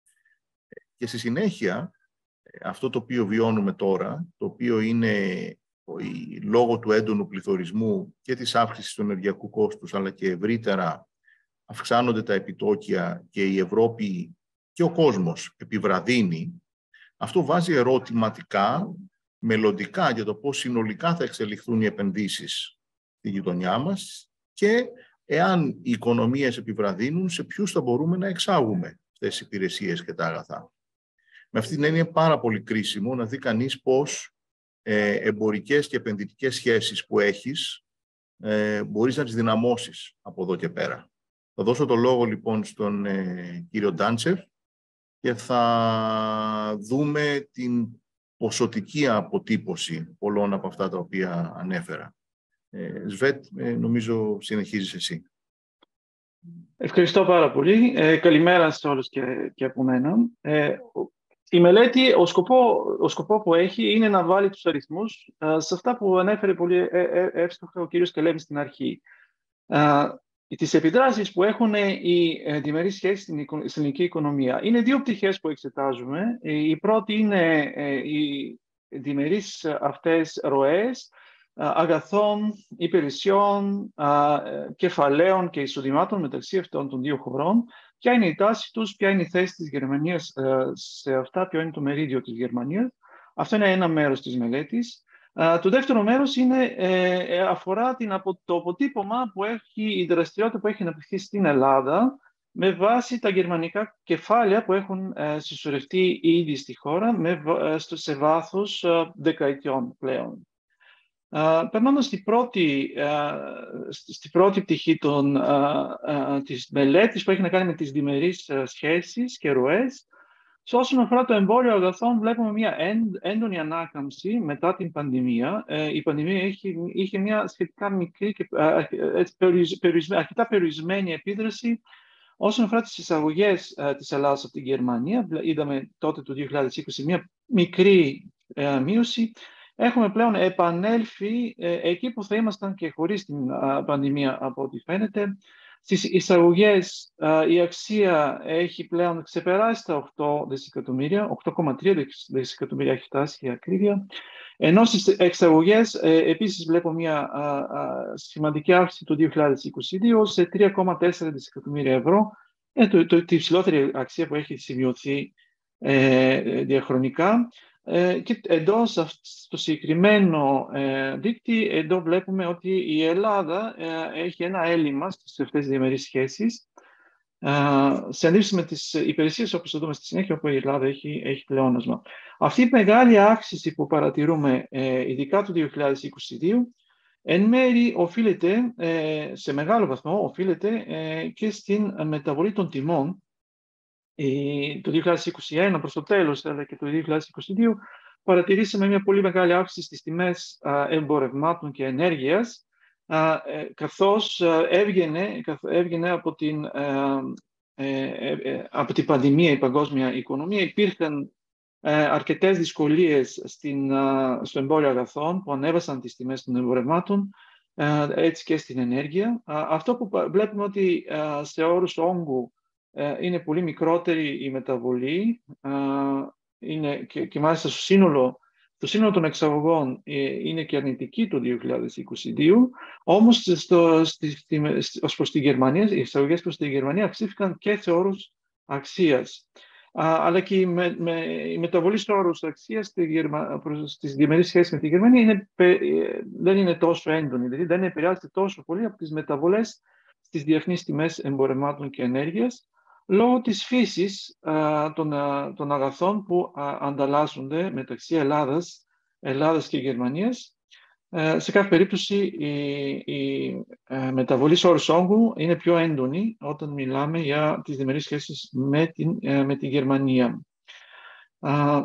S3: Και στη συνέχεια, αυτό το οποίο βιώνουμε τώρα, το οποίο είναι λόγω του έντονου πληθωρισμού και της αύξησης του ενεργειακού κόστους, αλλά και ευρύτερα αυξάνονται τα επιτόκια και η Ευρώπη και ο κόσμος επιβραδύνει, αυτό βάζει ερωτηματικά, μελλοντικά, για το πώς συνολικά θα εξελιχθούν οι επενδύσεις στη γειτονιά μας και εάν οι οικονομίες επιβραδύνουν, σε ποιους θα μπορούμε να εξάγουμε αυτές τις υπηρεσίες και τα αγαθά. Με αυτή την έννοια είναι πάρα πολύ κρίσιμο να δει κανείς πώς ε, εμπορικές και επενδυτικές σχέσεις που έχεις ε, μπορείς να τις δυναμώσεις από εδώ και πέρα. Θα δώσω το λόγο λοιπόν στον ε, κύριο Ντάντσεφ και θα δούμε την ποσοτική αποτύπωση πολλών από αυτά τα οποία ανέφερα. Ε, Σβέτ, ε, νομίζω συνεχίζεις εσύ.
S4: Ευχαριστώ πάρα πολύ. Ε, καλημέρα σε όλους και, και από μένα. Ε, η μελέτη, ο σκοπό, ο σκοπό που έχει είναι να βάλει τους αριθμούς ε, σε αυτά που ανέφερε πολύ ε, ε, εύστοχα ο κύριος Κελέμης στην αρχή. Ε, τις επιδράσεις που έχουν οι ε, διμερείς σχέσεις στην, στην ελληνική οικονομία. Είναι δύο πτυχές που εξετάζουμε. Η πρώτη είναι ε, οι διμερείς αυτές ροές αγαθών, υπηρεσιών, κεφαλαίων και εισοδημάτων μεταξύ αυτών των δύο χωρών. Ποια είναι η τάση τους, ποια είναι η θέση της Γερμανίας σε αυτά, ποιο είναι το μερίδιο της Γερμανίας. Αυτό είναι ένα μέρος της μελέτης. Το δεύτερο μέρος είναι, αφορά την, το αποτύπωμα που έχει, η δραστηριότητα που έχει αναπτυχθεί στην Ελλάδα με βάση τα γερμανικά κεφάλαια που έχουν συσσωρευτεί ήδη στη χώρα με, σε βάθος δεκαετιών πλέον. Uh, περνώντας στην πρώτη, uh, στη πρώτη πτυχή των, uh, uh, της μελέτης που έχει να κάνει με τις διμερείς uh, σχέσεις και ροές, σε όσον αφορά το εμπόριο αγαθών βλέπουμε μια έντονη ανάκαμψη μετά την πανδημία. Uh, η πανδημία είχε, είχε μια σχετικά μικρή και uh, περιορισ, περιορισ, αρκετά περιορισμένη επίδραση όσον αφορά τις εισαγωγές uh, της Ελλάδας από την Γερμανία. Είδαμε τότε το δύο χιλιάδες είκοσι μια μικρή uh, μείωση. Έχουμε πλέον επανέλθει ε, εκεί που θα ήμασταν και χωρίς την α, πανδημία από ό,τι φαίνεται. Στις εισαγωγές α, η αξία έχει πλέον ξεπεράσει τα οκτώ δισεκατομμύρια, οκτώ κόμμα τρία δισεκατομμύρια έχει φτάσει η ακρίβεια. Ενώ στις εξαγωγές, ε, επίσης βλέπω μια α, α, σημαντική αύξηση το δύο χιλιάδες είκοσι δύο σε τρία κόμμα τέσσερα δισεκατομμύρια ευρώ, ε, το, το, τη υψηλότερη αξία που έχει σημειωθεί ε, διαχρονικά. Ε, και εδώ, στο συγκεκριμένο ε, δείκτη, εδώ βλέπουμε ότι η Ελλάδα ε, έχει ένα έλλειμμα στις αυτές διμερείς σχέσεις, Uh, σε αντίθεση με τις υπηρεσίες, όπως θα δούμε στη συνέχεια, όπου η Ελλάδα έχει, έχει πλεόνασμα. Αυτή η μεγάλη αύξηση που παρατηρούμε, ε, ειδικά το δύο χιλιάδες είκοσι δύο, εν μέρει οφείλεται, ε, σε μεγάλο βαθμό, οφείλεται ε, και στην μεταβολή των τιμών. Ε, το δύο χιλιάδες είκοσι ένα προς το τέλος, αλλά και το δύο χιλιάδες είκοσι δύο, παρατηρήσαμε μια πολύ μεγάλη αύξηση στις τιμές ε, εμπορευμάτων και ενέργειας, Uh, ε, καθώς uh, έβγαινε, έβγαινε από, την, uh, ε, ε, από την πανδημία η παγκόσμια οικονομία. Υπήρχαν uh, αρκετές δυσκολίες στην, uh, στο εμπόριο αγαθών που ανέβασαν τις τιμές των εμπορευμάτων, uh, έτσι και στην ενέργεια. Uh, αυτό που βλέπουμε ότι uh, σε όρους όγκου uh, είναι πολύ μικρότερη η μεταβολή, uh, είναι και, και μάλιστα στο σύνολο Το σύνολο των εξαγωγών είναι και αρνητική το δύο χιλιάδες είκοσι δύο, όμως στο, στη, στη, ως προς τη Γερμανία, οι εξαγωγές προς τη Γερμανία αυξήθηκαν και σε όρους αξίας. Α, αλλά και η, με, με, η μεταβολή στο όρους αξίας στη Γερμα, στις διμερείς σχέσεις με τη Γερμανία είναι, δεν είναι τόσο έντονη, δηλαδή δεν επηρεάζεται τόσο πολύ από τις μεταβολές στις διεθνείς τιμές εμπορευμάτων και ενέργειας, λόγω της φύσης α, των, α, των αγαθών που α, ανταλλάσσονται μεταξύ Ελλάδας, Ελλάδας και Γερμανίας. Ε, σε κάθε περίπτωση η, η, η μεταβολή σε όρους όγκου είναι πιο έντονη όταν μιλάμε για τις διμερείς σχέσεις με την, ε, με τη Γερμανία. Α,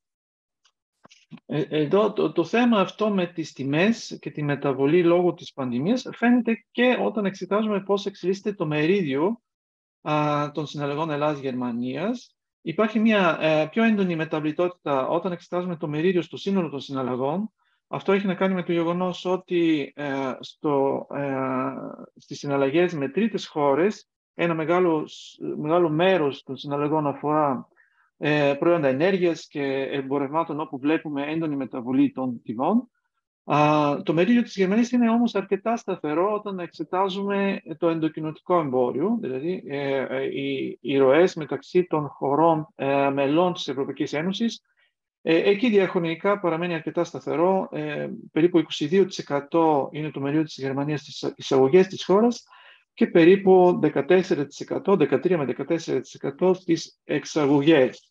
S4: ε, εδώ το, το θέμα αυτό με τις τιμές και τη μεταβολή λόγω της πανδημίας φαίνεται και όταν εξετάζουμε πώς εξελίσσεται το μερίδιο των συναλλαγών Ελλάδας-Γερμανίας. Υπάρχει μια ε, πιο έντονη μεταβλητότητα όταν εξετάζουμε το μερίδιο στο σύνολο των συναλλαγών. Αυτό έχει να κάνει με το γεγονός ότι ε, στο, ε, στις συναλλαγές με τρίτες χώρες ένα μεγάλο, μεγάλο μέρος των συναλλαγών αφορά ε, προϊόντα ενέργειας και εμπορευμάτων όπου βλέπουμε έντονη μεταβολή των τιμών. Uh, το μερίδιο της Γερμανίας είναι όμως αρκετά σταθερό όταν εξετάζουμε το ενδοκοινοτικό εμπόριο, δηλαδή ε, ε, οι, οι ροές μεταξύ των χωρών ε, μελών της Ευρωπαϊκής Ένωσης. Ε, εκεί διαχρονικά παραμένει αρκετά σταθερό, ε, περίπου είκοσι δύο τοις εκατό είναι το μερίδιο της Γερμανίας στις εισαγωγές της χώρας και περίπου δεκατέσσερα τοις εκατό, δεκατρία με δεκατέσσερα τοις εκατό στις εξαγωγές.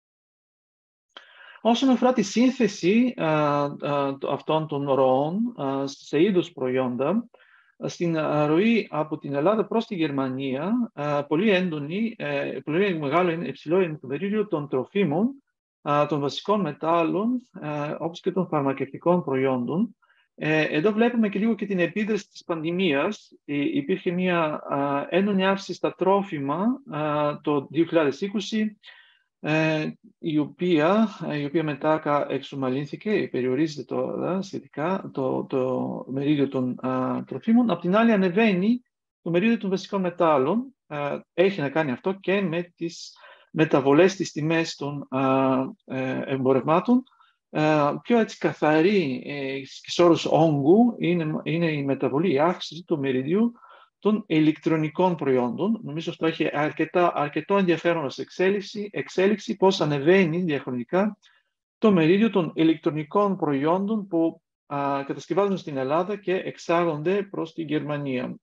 S4: Όσον αφορά τη σύνθεση α, α, αυτών των ροών α, σε είδους προϊόντα, στην α, ροή από την Ελλάδα προς τη Γερμανία, α, πολύ έντονη, ε, πολύ μεγάλο, υψηλό είναι το μερίδιο των τροφίμων, α, των βασικών μετάλλων, α, όπως και των φαρμακευτικών προϊόντων. Ε, εδώ βλέπουμε και λίγο και την επίδραση της πανδημίας. Ε, υπήρχε μια α, έντονη αύξηση στα τρόφιμα α, το δύο χιλιάδες είκοσι, Ε, η, οποία, η οποία μετά εξομαλύνθηκε, περιορίζεται τώρα σχετικά το, το μερίδιο των α, τροφίμων. Απ' την άλλη ανεβαίνει το μερίδιο των βασικών μετάλλων. Α, έχει να κάνει αυτό και με τις μεταβολές στις τιμές των α, ε, εμπορευμάτων. Α, πιο έτσι καθαρή ε, και σε όρους όγκου είναι, είναι η μεταβολή, η αύξηση του μεριδίου των ηλεκτρονικών προϊόντων. Νομίζω αυτό έχει αρκετά, αρκετό ενδιαφέρον ως εξέλιξη, εξέλιξη πώς ανεβαίνει διαχρονικά το μερίδιο των ηλεκτρονικών προϊόντων που α, κατασκευάζονται στην Ελλάδα και εξάγονται προς τη Γερμανία.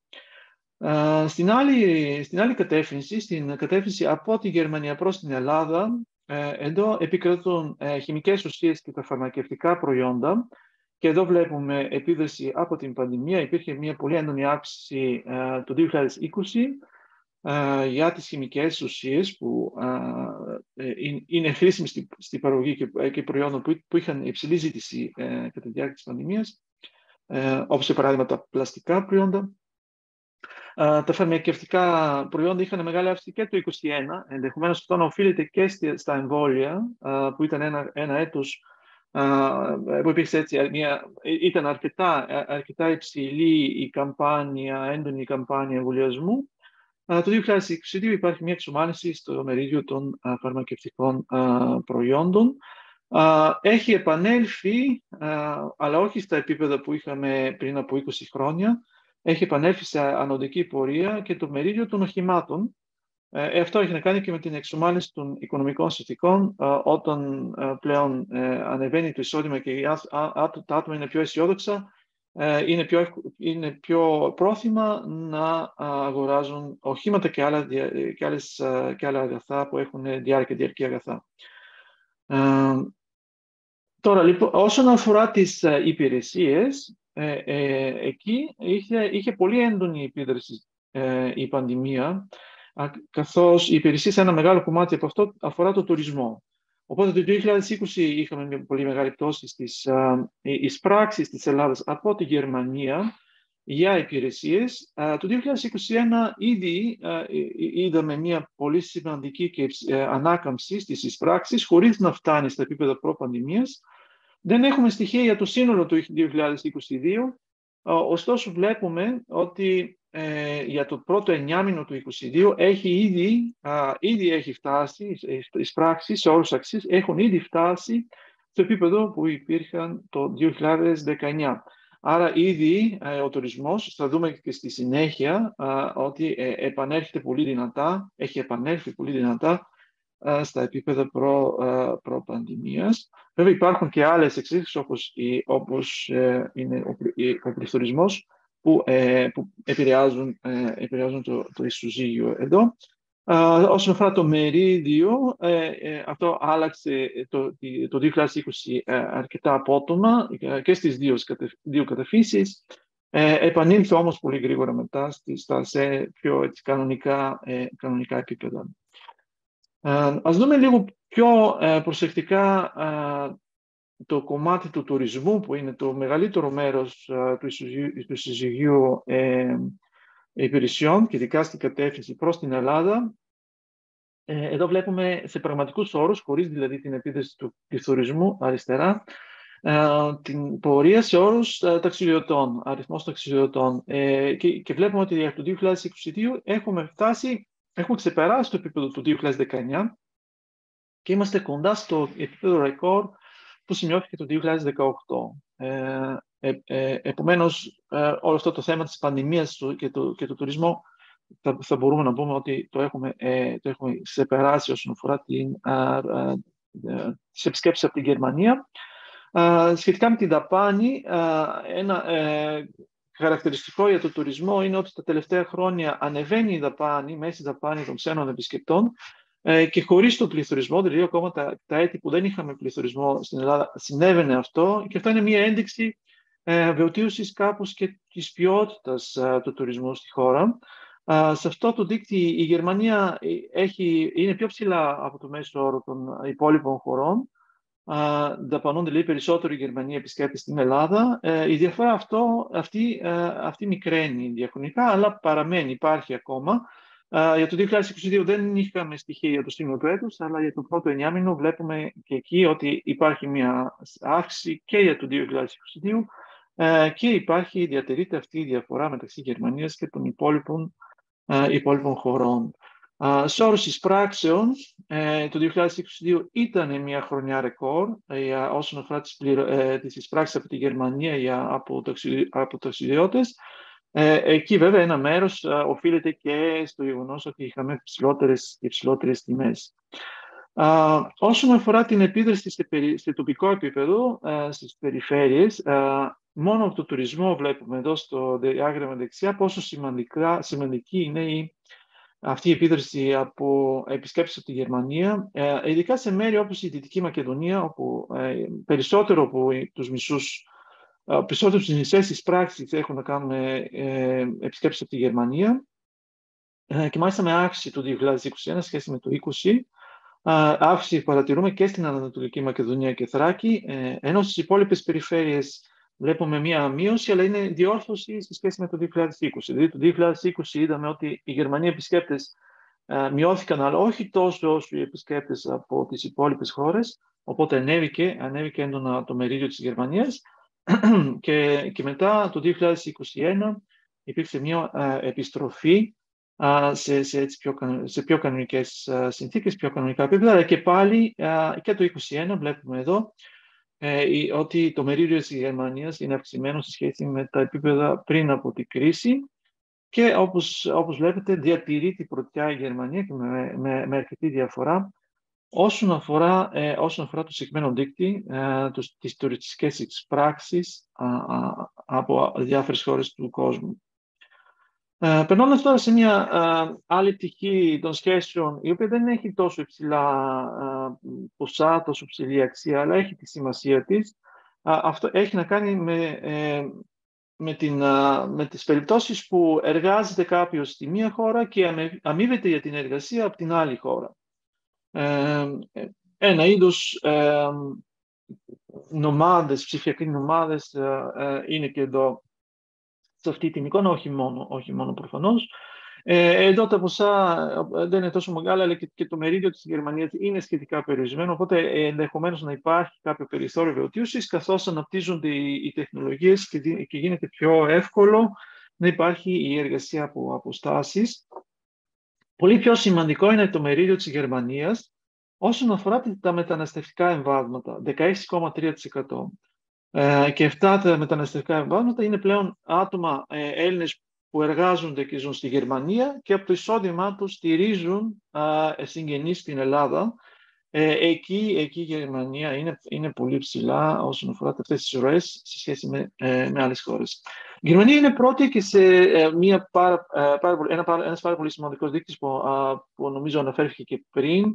S4: Α, στην, άλλη, στην άλλη κατεύθυνση, στην κατεύθυνση από τη Γερμανία προς την Ελλάδα, ε, εδώ επικρατούν ε, χημικές ουσίες και τα φαρμακευτικά προϊόντα. Και εδώ βλέπουμε επίδραση από την πανδημία. Υπήρχε μια πολύ έντονη αύξηση uh, το δύο χιλιάδες είκοσι uh, για τις χημικές ουσίες που uh, είναι χρήσιμες στη, στη παραγωγή και, και προϊόντων που, που είχαν υψηλή ζήτηση uh, κατά τη διάρκεια της πανδημίας, uh, όπως για παράδειγμα τα πλαστικά προϊόντα. Uh, τα φαρμακευτικά προϊόντα είχαν μεγάλη αύξηση και το είκοσι ένα. Ενδεχομένως αυτό να οφείλεται και στα εμβόλια, uh, που ήταν ένα, ένα έτος Uh, που υπήρξε έτσι, μια, ήταν αρκετά, αρκετά υψηλή η καμπάνια, έντονη η καμπάνια εμβολιασμού. Uh, το δύο χιλιάδες είκοσι δύο υπάρχει μια εξομάλυνση στο μερίδιο των uh, φαρμακευτικών uh, προϊόντων. Έχει επανέλθει, αλλά όχι στα επίπεδα που είχαμε πριν από είκοσι χρόνια. Έχει επανέλθει σε ανωδική πορεία και το μερίδιο των οχημάτων. Ε, αυτό έχει να κάνει και με την εξομάλυνση των οικονομικών συνθηκών, όταν πλέον ανεβαίνει το εισόδημα και τα άτομα είναι πιο αισιόδοξα, είναι πιο, είναι πιο πρόθυμα να αγοράζουν οχήματα και άλλα, και άλλες, και άλλα αγαθά που έχουν διάρκεια, διαρκή αγαθά. Τώρα, λοιπόν, όσον αφορά τις υπηρεσίες, ε, ε, εκεί είχε, είχε πολύ έντονη επίδραση ε, η πανδημία, καθώς η υπηρεσία σε ένα μεγάλο κομμάτι από αυτό αφορά το τουρισμό. Οπότε το δύο χιλιάδες είκοσι είχαμε μια πολύ μεγάλη πτώση στις εισπράξεις της Ελλάδας από τη Γερμανία για υπηρεσίες. Το δύο χιλιάδες είκοσι ένα ήδη είδαμε μια πολύ σημαντική και ανάκαμψη στις εισπράξεις, χωρίς να φτάνει στα επίπεδα προ-πανδημίας. Δεν έχουμε στοιχεία για το σύνολο του δύο χιλιάδες είκοσι δύο, ωστόσο βλέπουμε ότι ε, για το πρώτο εννιάμηνο του είκοσι δύο έχει ήδη, α, ήδη έχει φτάσει, οι εισπράξεις σε όρους αξίες έχουν ήδη φτάσει στο επίπεδο που υπήρχαν το δύο χιλιάδες δεκαεννιά. Άρα ήδη ε, ο τουρισμός, θα δούμε και στη συνέχεια α, ότι ε, επανέρχεται πολύ δυνατά, έχει επανέλθει πολύ δυνατά α, στα επίπεδα προ, α, προ-πανδημίας. Βέβαια υπάρχουν και άλλες εξέλιξεις όπως, η, όπως ε, είναι ο, ο πληθωρισμός που, ε, που επηρεάζουν, ε, επηρεάζουν το, το ισοζύγιο εδώ. Uh, όσον αφορά το μερίδιο, ε, ε, αυτό άλλαξε το, το δύο χιλιάδες είκοσι ε, αρκετά απότομα ε, και στις δύο, δύο κατευθύνσεις. Ε, επανήλθε όμως πολύ γρήγορα μετά στα, σε πιο έτσι, κανονικά, ε, κανονικά επίπεδα. Uh, ας δούμε λίγο πιο ε, προσεκτικά ε, το κομμάτι του τουρισμού, που είναι το μεγαλύτερο μέρος ε, του ισοζυγίου ε, υπηρεσιών και ειδικά στην κατεύθυνση προς την Ελλάδα. Εδώ βλέπουμε σε πραγματικούς όρους, χωρίς δηλαδή την επίδραση του πληθωρισμού αριστερά, την πορεία σε όρους ταξιδιωτών, αριθμός ταξιδιωτών. Και, και βλέπουμε ότι για το δύο χιλιάδες είκοσι δύο έχουμε φτάσει, έχουμε ξεπεράσει το επίπεδο του δύο χιλιάδες δεκαεννιά και είμαστε κοντά στο επίπεδο ρεκόρ που σημειώθηκε το δύο χιλιάδες δεκαοκτώ. Ε, ε, ε, επομένως, ε, όλο αυτό το θέμα της πανδημίας και του και το τουρισμό θα, θα μπορούμε να πούμε ότι το έχουμε, ε, το έχουμε ξεπεράσει όσον αφορά την, α, α, τις επισκέψεις από την Γερμανία. Α, σχετικά με την δαπάνη, α, ένα ε, χαρακτηριστικό για το τουρισμό είναι ότι τα τελευταία χρόνια ανεβαίνει η δαπάνη, η μέση δαπάνη των ξένων επισκεπτών, και χωρίς τον πληθωρισμό, δηλαδή ακόμα τα, τα έτη που δεν είχαμε πληθωρισμό στην Ελλάδα, συνέβαινε αυτό, και αυτό είναι μια ένδειξη ε, βελτίωσης κάπως και της ποιότητας ε, του τουρισμού στη χώρα. Ε, σε αυτό το δίκτυο η Γερμανία έχει, είναι πιο ψηλά από το μέσο όρο των υπόλοιπων χωρών. Ε, δαπανούνται δηλαδή περισσότερο οι Γερμανοί επισκέπτες στην Ελλάδα. Ε, η διαφορά αυτό, αυτή, ε, αυτή μικραίνει διαχρονικά, αλλά παραμένει, υπάρχει ακόμα. Uh, για το δύο χιλιάδες είκοσι δύο δεν είχαμε στοιχεία για το σύνολο του έτους, αλλά για το πρώτο εννιάμηνο βλέπουμε και εκεί ότι υπάρχει μια αύξηση και για το δύο χιλιάδες είκοσι δύο uh, και υπάρχει, διατηρείται αυτή η διαφορά μεταξύ Γερμανίας και των υπόλοιπων, uh, υπόλοιπων χωρών. Uh, σε όρους εισπράξεων, uh, το δύο χιλιάδες είκοσι δύο ήταν μια χρονιά ρεκόρ uh, όσον αφορά τις, πληρω... uh, τις εισπράξεις από τη Γερμανία uh, από, ταξιδι... από ταξιδιώτες. Ε, εκεί βέβαια ένα μέρος α, οφείλεται και στο γεγονός ότι είχαμε υψηλότερες, υψηλότερες τιμές. Α, όσον αφορά την επίδραση σε, περι, σε τοπικό επίπεδο, α, στις περιφέρειες, α, μόνο από το τουρισμό βλέπουμε εδώ στο διάγραμμα δεξιά πόσο σημαντικά, σημαντική είναι η, αυτή η επίδραση από επισκέψεις από τη Γερμανία, ε, ειδικά σε μέρη όπως η Δυτική Μακεδονία, όπου ε, περισσότερο από τους μισούς Περισσότερες στις μισές εισπράξεις έχουν να κάνουν ε, επισκέψεις από τη Γερμανία ε, και μάλιστα με αύξηση του δύο χιλιάδες είκοσι ένα σχέση με το είκοσι. Ε, αύξηση παρατηρούμε και στην Ανατολική Μακεδονία και Θράκη, ε, ενώ στις υπόλοιπες περιφέρειες βλέπουμε μία μείωση, αλλά είναι διόρθωση σε σχέση με το δύο χιλιάδες είκοσι. Δηλαδή το δύο χιλιάδες είκοσι είδαμε ότι οι Γερμανοί επισκέπτες ε, μειώθηκαν, αλλά όχι τόσο όσο οι επισκέπτες από τις υπόλοιπες χώρες, οπότε ανέβηκε, ανέβηκε έντονα το μερίδιο της Γερμανίας. Και, και μετά το δύο χιλιάδες είκοσι ένα υπήρξε μια ε, επιστροφή σε, σε, έτσι πιο, σε πιο κανονικές συνθήκες, πιο κανονικά επίπεδα, αλλά και πάλι και το είκοσι ένα βλέπουμε εδώ ε, ότι το μερίδιο της Γερμανίας είναι αυξημένο σε σχέση με τα επίπεδα πριν από την κρίση και όπως, όπως βλέπετε διατηρεί την πρωτιά η Γερμανία και με, με, με αρκετή διαφορά όσον αφορά, ε, όσον αφορά το συγκεκριμένο δείκτη, ε, τους, τις τουριστικές εξπράξεις α, α, από διάφορες χώρες του κόσμου. Ε, περνώντας τώρα σε μια α, άλλη πτυχή των σχέσεων, η οποία δεν έχει τόσο υψηλά α, ποσά, τόσο υψηλή αξία, αλλά έχει τη σημασία της, α, αυτό έχει να κάνει με, ε, με, την, α, με τις περιπτώσεις που εργάζεται κάποιος στη μία χώρα και αμείβεται για την εργασία από την άλλη χώρα. Ε, ένα είδος ε, νομάδες, ψηφιακοί νομάδες ε, ε, είναι και εδώ σε αυτή την εικόνα, όχι μόνο, όχι μόνο προφανώς. Ε, εδώ τα ποσά δεν είναι τόσο μεγάλα, αλλά και, και το μερίδιο της Γερμανίας είναι σχετικά περιορισμένο, οπότε ε, ενδεχομένως να υπάρχει κάποιο περιθώριο βελτίωσης, καθώς αναπτύσσονται οι, οι τεχνολογίες και, και γίνεται πιο εύκολο να υπάρχει η εργασία από αποστάσεις. Πολύ πιο σημαντικό είναι το μερίδιο της Γερμανίας όσον αφορά τα μεταναστευτικά εμβάσματα, δεκαέξι κόμμα τρία τοις εκατό. Ε, και αυτά τα μεταναστευτικά εμβάσματα είναι πλέον άτομα ε, Έλληνες που εργάζονται και ζουν στη Γερμανία και από το εισόδημά τους στηρίζουν ε, συγγενείς στην Ελλάδα. Ε, εκεί, εκεί η Γερμανία είναι, είναι πολύ ψηλά όσον αφορά αυτές τις ροές σε σχέση με, ε, με άλλες χώρες. Η Γερμανία είναι πρώτη και σε ε, μια πάρα, ε, πάρα, ένα, πάρα, ένας πάρα πολύ σημαντικός δείκτης που, α, που νομίζω αναφέρθηκε και πριν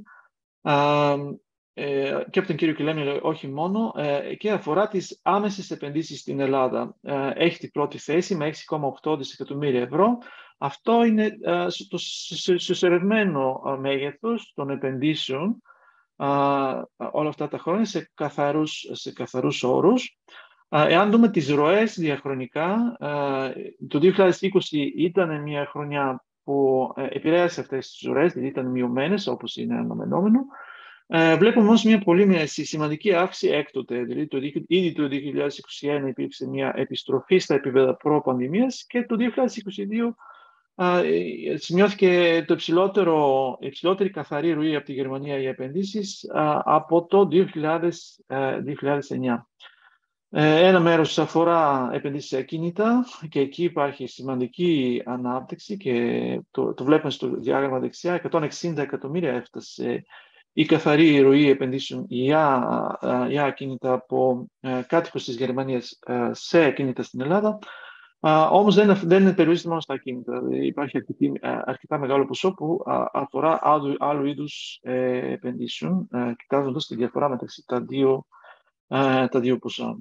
S4: α, ε, και από τον κύριο Κελέμη, όχι μόνο, ε, και αφορά τις άμεσες επενδύσεις στην Ελλάδα. Ε, έχει την πρώτη θέση με έξι κόμμα οκτώ δισεκατομμύρια ευρώ. Αυτό είναι ε, το συσσωρευμένο μέγεθος των επενδύσεων Uh, όλα αυτά τα χρόνια σε καθαρούς, σε καθαρούς όρους. Uh, εάν δούμε τις ροές διαχρονικά, uh, το δύο χιλιάδες είκοσι ήταν μια χρονιά που uh, επηρέασε αυτές τις ροές, δηλαδή ήταν μειωμένες όπως είναι αναμενόμενο. Uh, βλέπουμε όμως μια πολύ σημαντική αύξηση έκτοτε, δηλαδή το, ήδη το δύο χιλιάδες είκοσι ένα υπήρξε μια επιστροφή στα επίπεδα προ-πανδημίας και το δύο χιλιάδες είκοσι δύο Uh, σημειώθηκε το υψηλότερο, υψηλότερη καθαρή ροή από τη Γερμανία για επενδύσεις uh, από το δύο χιλιάδες εννιά. Uh, ένα μέρος αφορά επενδύσεις σε ακίνητα και εκεί υπάρχει σημαντική ανάπτυξη και το, το βλέπουμε στο διάγραμμα δεξιά, εκατόν εξήντα εκατομμύρια έφτασε η καθαρή ροή επενδύσεων για, uh, για ακίνητα από uh, κάτοικους της Γερμανίας uh, σε ακίνητα στην Ελλάδα. Uh, όμως δεν, δεν περιορίζεται μόνο στα ακίνητα. Υπάρχει αρκετή, uh, αρκετά μεγάλο ποσό που uh, αφορά άλλου, άλλου είδους uh, επενδύσεων, uh, κοιτάζοντας τη διαφορά μεταξύ τα δύο, uh, τα δύο ποσά.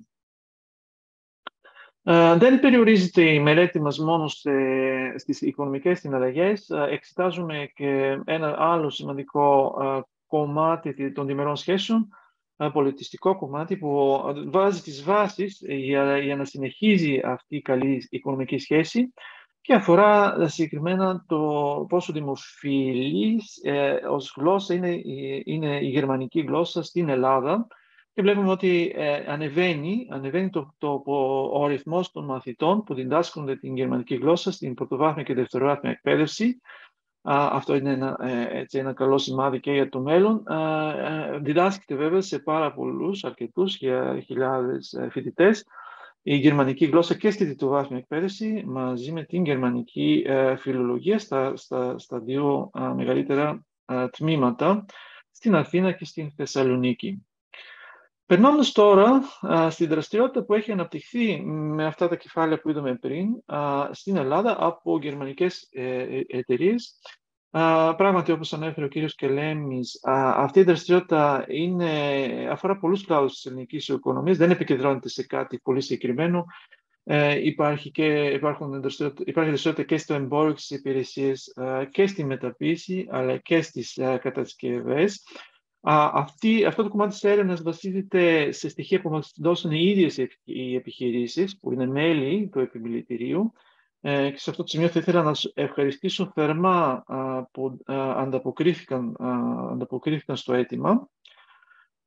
S4: Uh, δεν περιορίζεται η μελέτη μας μόνο σε, στις οικονομικές συναλλαγές. Uh, εξετάζουμε και ένα άλλο σημαντικό uh, κομμάτι των διμερών σχέσεων, πολιτιστικό κομμάτι που βάζει τις βάσεις για, για να συνεχίζει αυτή η καλή οικονομική σχέση και αφορά συγκεκριμένα το πόσο δημοφιλής ε, ως γλώσσα είναι, είναι η γερμανική γλώσσα στην Ελλάδα και βλέπουμε ότι ε, ανεβαίνει, ανεβαίνει το, το, ο αριθμός των μαθητών που διδάσκονται την γερμανική γλώσσα στην πρωτοβάθμια και δευτεροβάθμια εκπαίδευση. Uh, αυτό είναι ένα, ε, έτσι, ένα καλό σημάδι και για το μέλλον. Uh, ε, διδάσκεται βέβαια σε πάρα πολλούς, αρκετούς για χιλιάδες ε, φοιτητές η γερμανική γλώσσα και στη δευτεροβάθμια εκπαίδευση μαζί με την γερμανική ε, φιλολογία στα, στα, στα δύο ε, μεγαλύτερα ε, τμήματα, στην Αθήνα και στην Θεσσαλονίκη. Περνώντας τώρα α, στην δραστηριότητα που έχει αναπτυχθεί με αυτά τα κεφάλαια που είδαμε πριν α, στην Ελλάδα από γερμανικές ε, εταιρείες. Α, πράγματι, όπως ανέφερε ο κύριος Κελέμης, α, αυτή η δραστηριότητα είναι, αφορά πολλούς κλάδους της ελληνικής οικονομίας, δεν επικεντρώνεται σε κάτι πολύ συγκεκριμένο. Ε, υπάρχει, και, υπάρχουν δραστηριότητα, υπάρχει δραστηριότητα και στο εμπόριο και στις υπηρεσίες α, και στη μεταποίηση, αλλά και στις α, κατασκευές. Α, αυτή, αυτό το κομμάτι της έρευνας βασίζεται σε στοιχεία που μας δώσουν οι ίδιες οι επιχειρήσεις, που είναι μέλη του επιμελητηρίου. Ε, και σε αυτό το σημείο θα ήθελα να ευχαριστήσω θερμά α, που α, ανταποκρίθηκαν, α, ανταποκρίθηκαν στο αίτημα.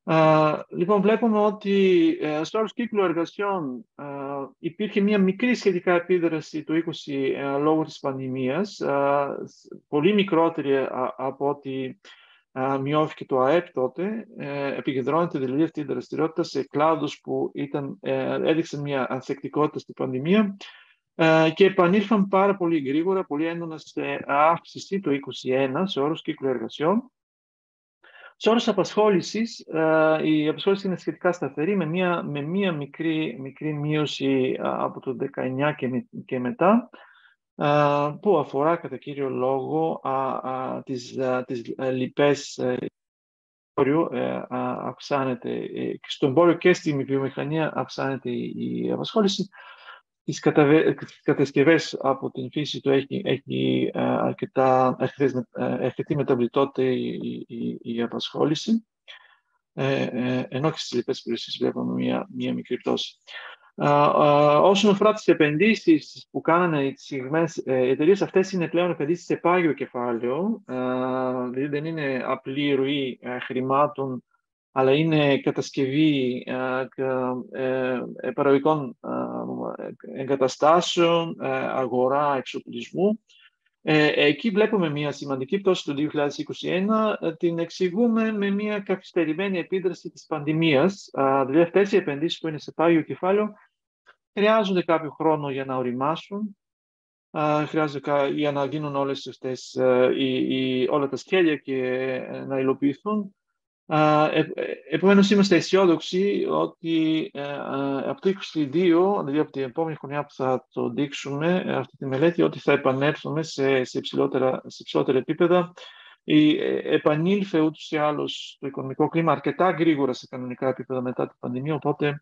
S4: Uh, λοιπόν, βλέπουμε ότι uh, στο όρος κύκλου εργασιών uh, υπήρχε μια μικρή σχετικά επίδραση του είκοσι uh, λόγω της πανδημίας, uh, πολύ μικρότερη uh, από ότι uh, μειώθηκε το ΑΕΠ τότε. Uh, επικεντρώνεται δηλαδή αυτή η δραστηριότητα σε κλάδους που ήταν, uh, έδειξαν μια ανθεκτικότητα στην πανδημία uh, και επανήλθαν πάρα πολύ γρήγορα, πολύ έντονα σε αύξηση το είκοσι ένα σε όρος κύκλου εργασιών. Σε όρους απασχόλησης, η απασχόληση είναι σχετικά σταθερή, με μία, με μία μικρή, μικρή μείωση από το δεκαεννιά και, με, και μετά, που αφορά κατά κύριο λόγο τις, τις λοιπές εμπόριο, αυξάνεται, και στο εμπόριο και στη βιομηχανία αυξάνεται η απασχόληση. Τις κατασκευές από την φύση του έχει, έχει αρκετά, αρκετή μεταβλητότητα η, η, η απασχόληση, ε, ε, ενώ και στις λοιπές υπηρεσίες βλέπουμε μια, μια μικρή πτώση. Uh, uh, όσον αφορά τις επενδύσεις που κάνανε οι συγκεκριμένες ε, εταιρείες, αυτές είναι πλέον επενδύσεις σε πάγιο κεφάλαιο, uh, δηλαδή δεν είναι απλή ροή uh, χρημάτων, αλλά είναι κατασκευή uh, uh, παραγωγικών uh, εγκαταστάσεων, uh, αγορά εξοπλισμού. Ε, εκεί βλέπουμε μια σημαντική πτώση το δύο χιλιάδες είκοσι ένα, την εξηγούμε με μια καθυστερημένη επίδραση της πανδημίας. Uh, δηλαδή αυτές οι επενδύσεις που είναι σε πάγιο κεφάλαιο χρειάζονται κάποιο χρόνο για να οριμάσουν, uh, χρειάζονται για να γίνουν όλες αυτές, uh, οι, οι, όλα τα σκέλια και uh, να υλοποιηθούν. Uh, ε, επομένως, είμαστε αισιόδοξοι ότι uh, uh, από το είκοσι δύο, δηλαδή από την επόμενη χρονιά που θα το δείξουμε uh, αυτή τη μελέτη, ότι θα επανέλθουμε σε, σε, υψηλότερα, σε υψηλότερα επίπεδα. Η, ε, επανήλθε ούτως ή άλλως το οικονομικό κλίμα αρκετά γρήγορα σε κανονικά επίπεδα μετά την πανδημία, οπότε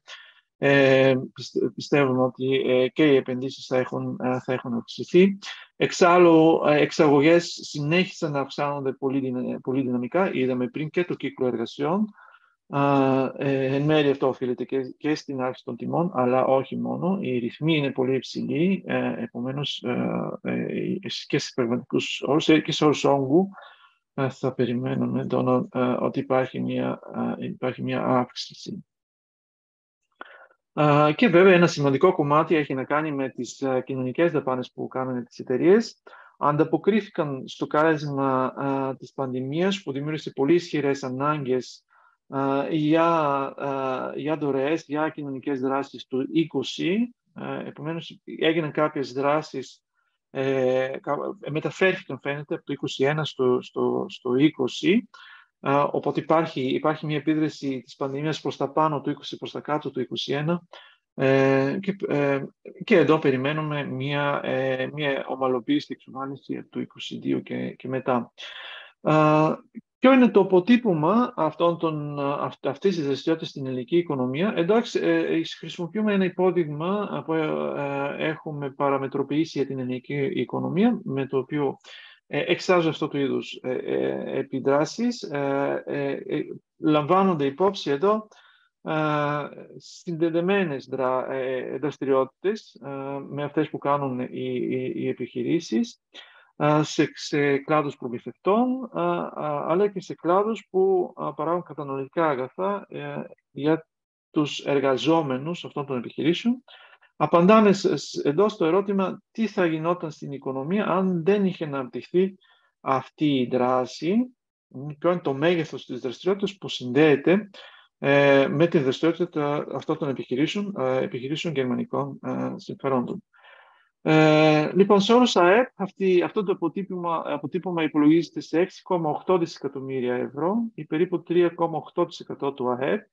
S4: Ε, πιστεύουμε ότι ε, και οι επενδύσεις θα έχουν, ε, θα έχουν αυξηθεί. Εξάλλου, ε, εξαγωγές συνέχισαν να αυξάνονται πολύ, δυνα, πολύ δυναμικά. Είδαμε πριν και το κύκλο εργασιών. Ε, ε, εν μέρει αυτό οφείλεται και, και στην αύξηση των τιμών, αλλά όχι μόνο. Οι ρυθμοί είναι πολύ υψηλοί, ε, επομένως ε, ε, και σε πραγματικούς όρους και σε όρους όγκου ε, θα περιμένουμε τον, ε, ότι υπάρχει μια, ε, υπάρχει μια αύξηση. Uh, και βέβαια ένα σημαντικό κομμάτι έχει να κάνει με τις uh, κοινωνικές δαπάνες που κάνουν τις εταιρείες. Ανταποκρίθηκαν στο κάλεσμα uh, της πανδημίας που δημιούργησε πολύ ισχυρές ανάγκες uh, για, uh, για δωρεές, για κοινωνικές δράσεις του είκοσι. Uh, επομένως έγιναν κάποιες δράσεις, uh, μεταφέρθηκαν φαίνεται από το είκοσι ένα στο, στο, στο είκοσι. Uh, οπότε υπάρχει, υπάρχει μια επίδραση της πανδημίας προς τα πάνω του είκοσι, προς τα κάτω του είκοσι ένα ε, και, ε, και εδώ περιμένουμε μια, ε, μια ομαλοποίηση και εξομάλυνση από το είκοσι δύο και, και μετά. Uh, ποιο είναι το αποτύπωμα αυτών των, αυ, αυτής της δραστηριότητας στην ελληνική οικονομία? Εντάξει, ε, χρησιμοποιούμε ένα υπόδειγμα που ε, έχουμε παραμετροποιήσει για την ελληνική οικονομία, με το οποίο εξάζω αυτό του είδους ε, ε, επιδράσεις. Ε, ε, ε, λαμβάνονται υπόψη εδώ ε, συνδεδεμένες δρα, ε, δραστηριότητες ε, με αυτές που κάνουν οι, οι, οι επιχειρήσεις ε, σε, σε κλάδους προμηθευτών ε, ε, αλλά και σε κλάδους που ε, παράγουν καταναλωτικά αγαθά ε, για τους εργαζόμενους αυτών των επιχειρήσεων. Απαντάμε εδώ στο ερώτημα τι θα γινόταν στην οικονομία αν δεν είχε αναπτυχθεί αυτή η δράση, ποιο είναι το μέγεθος της δραστηριότητας που συνδέεται ε, με τη δραστηριότητα αυτών των επιχειρήσεων, ε, επιχειρήσεων γερμανικών ε, συμφερόντων. Ε, λοιπόν, σε όρους ΑΕΠ, αυτή, αυτό το αποτύπωμα, αποτύπωμα υπολογίζεται σε έξι κόμμα οκτώ δισεκατομμύρια ευρώ ή περίπου τρία κόμμα οκτώ τοις εκατό του ΑΕΠ.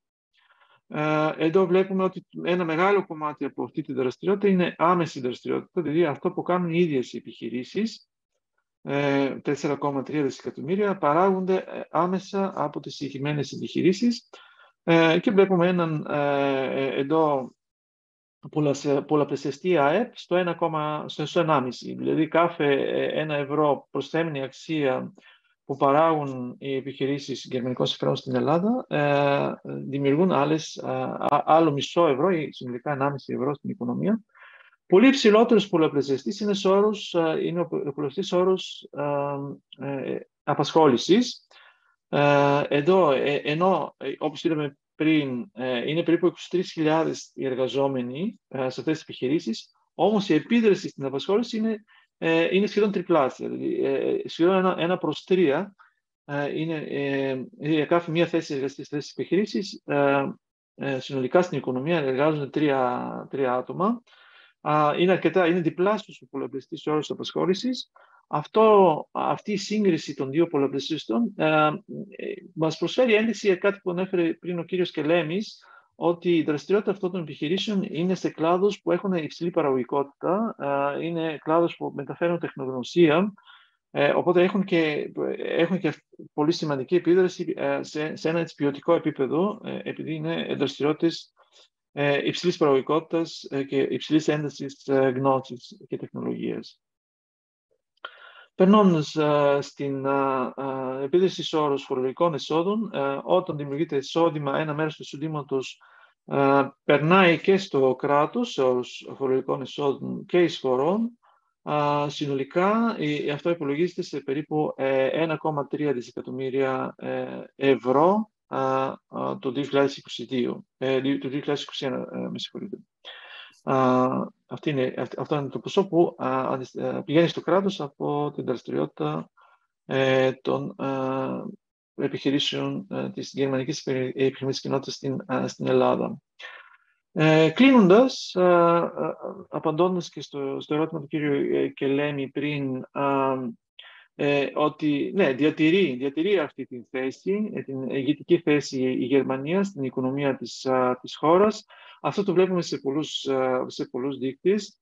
S4: Εδώ βλέπουμε ότι ένα μεγάλο κομμάτι από αυτή τη δραστηριότητα είναι άμεση δραστηριότητα, δηλαδή αυτό που κάνουν οι ίδιες οι επιχειρήσεις, τέσσερα κόμμα τρία δισεκατομμύρια, παράγονται άμεσα από τις συγκεκριμένες επιχειρήσεις και βλέπουμε έναν εδώ πολλαπλασιαστή ΑΕΠ στο ένα κόμμα ενάμιση, δηλαδή κάθε ένα ευρώ προσθέμενη αξία που παράγουν οι επιχειρήσεις γερμανικών συμφερόντων στην Ελλάδα ε, δημιουργούν άλλες, ε, άλλο μισό ευρώ ή συνολικά ενάμιση ευρώ στην οικονομία. Πολύ υψηλότερος πολλαπλασιαστής είναι, όρους, είναι ο πολλαπλασιαστής όρος ε, ε, απασχόλησης. Εδώ, ενώ όπως είδαμε πριν, είναι περίπου είκοσι τρεις χιλιάδες οι εργαζόμενοι σε αυτές τις επιχειρήσεις, όμως η επίδραση στην απασχόληση είναι, είναι σχεδόν τριπλάσια, δηλαδή σχεδόν ένα, ένα προς τρία. Είναι για κάθε μία θέση εργασίας στις επιχειρήσεις, συνολικά στην οικονομία εργάζονται τρία, τρία άτομα. Είναι αρκετά, είναι διπλάσιος ο πολλαπλασιαστής όρος απασχόλησης. Αυτό, αυτή η σύγκριση των δύο πολλαπλασιαστών ε, ε, μας προσφέρει ένδειξη για κάτι που ανέφερε πριν ο κύριος Κελέμης, ότι η δραστηριότητα αυτών των επιχειρήσεων είναι σε κλάδους που έχουν υψηλή παραγωγικότητα, ε, είναι κλάδους που μεταφέρουν τεχνογνωσία, ε, οπότε έχουν και, έχουν και πολύ σημαντική επίδραση ε, σε, σε ένα ποιοτικό επίπεδο, ε, επειδή είναι δραστηριότητες ε, υψηλής παραγωγικότητας ε, και υψηλής έντασης ε, γνώσης και τεχνολογίας. Περνώντας uh, στην uh, uh, επίδραση σε όρους φορολογικών εσόδων, uh, όταν δημιουργείται εισόδημα, ένα μέρος του εισοδήματος uh, περνάει και στο κράτος σε όρους φορολογικών εσόδων και εισφορών. Uh, συνολικά, η, αυτό υπολογίζεται σε περίπου uh, ένα κόμμα τρία δισεκατομμύρια uh, ευρώ uh, uh, το δύο χιλιάδες είκοσι δύο, uh, το δύο χιλιάδες είκοσι ένα, uh, με συγχωρείτε. Uh, αυτή είναι, αυτό είναι το ποσό που uh, πηγαίνει στο κράτος από την δραστηριότητα uh, των uh, επιχειρήσεων uh, της γερμανικής επιχειρηματικής κοινότητας στην, uh, στην Ελλάδα. Uh, κλείνοντας, uh, uh, απαντώντας και στο, στο ερώτημα του κύριου Κελέμη πριν, uh, uh, ότι ναι, διατηρεί, διατηρεί αυτή την θέση, την ηγετική θέση η Γερμανία στην οικονομία της, uh, της χώρας. Αυτό το βλέπουμε σε πολλούς, σε πολλούς δείκτες.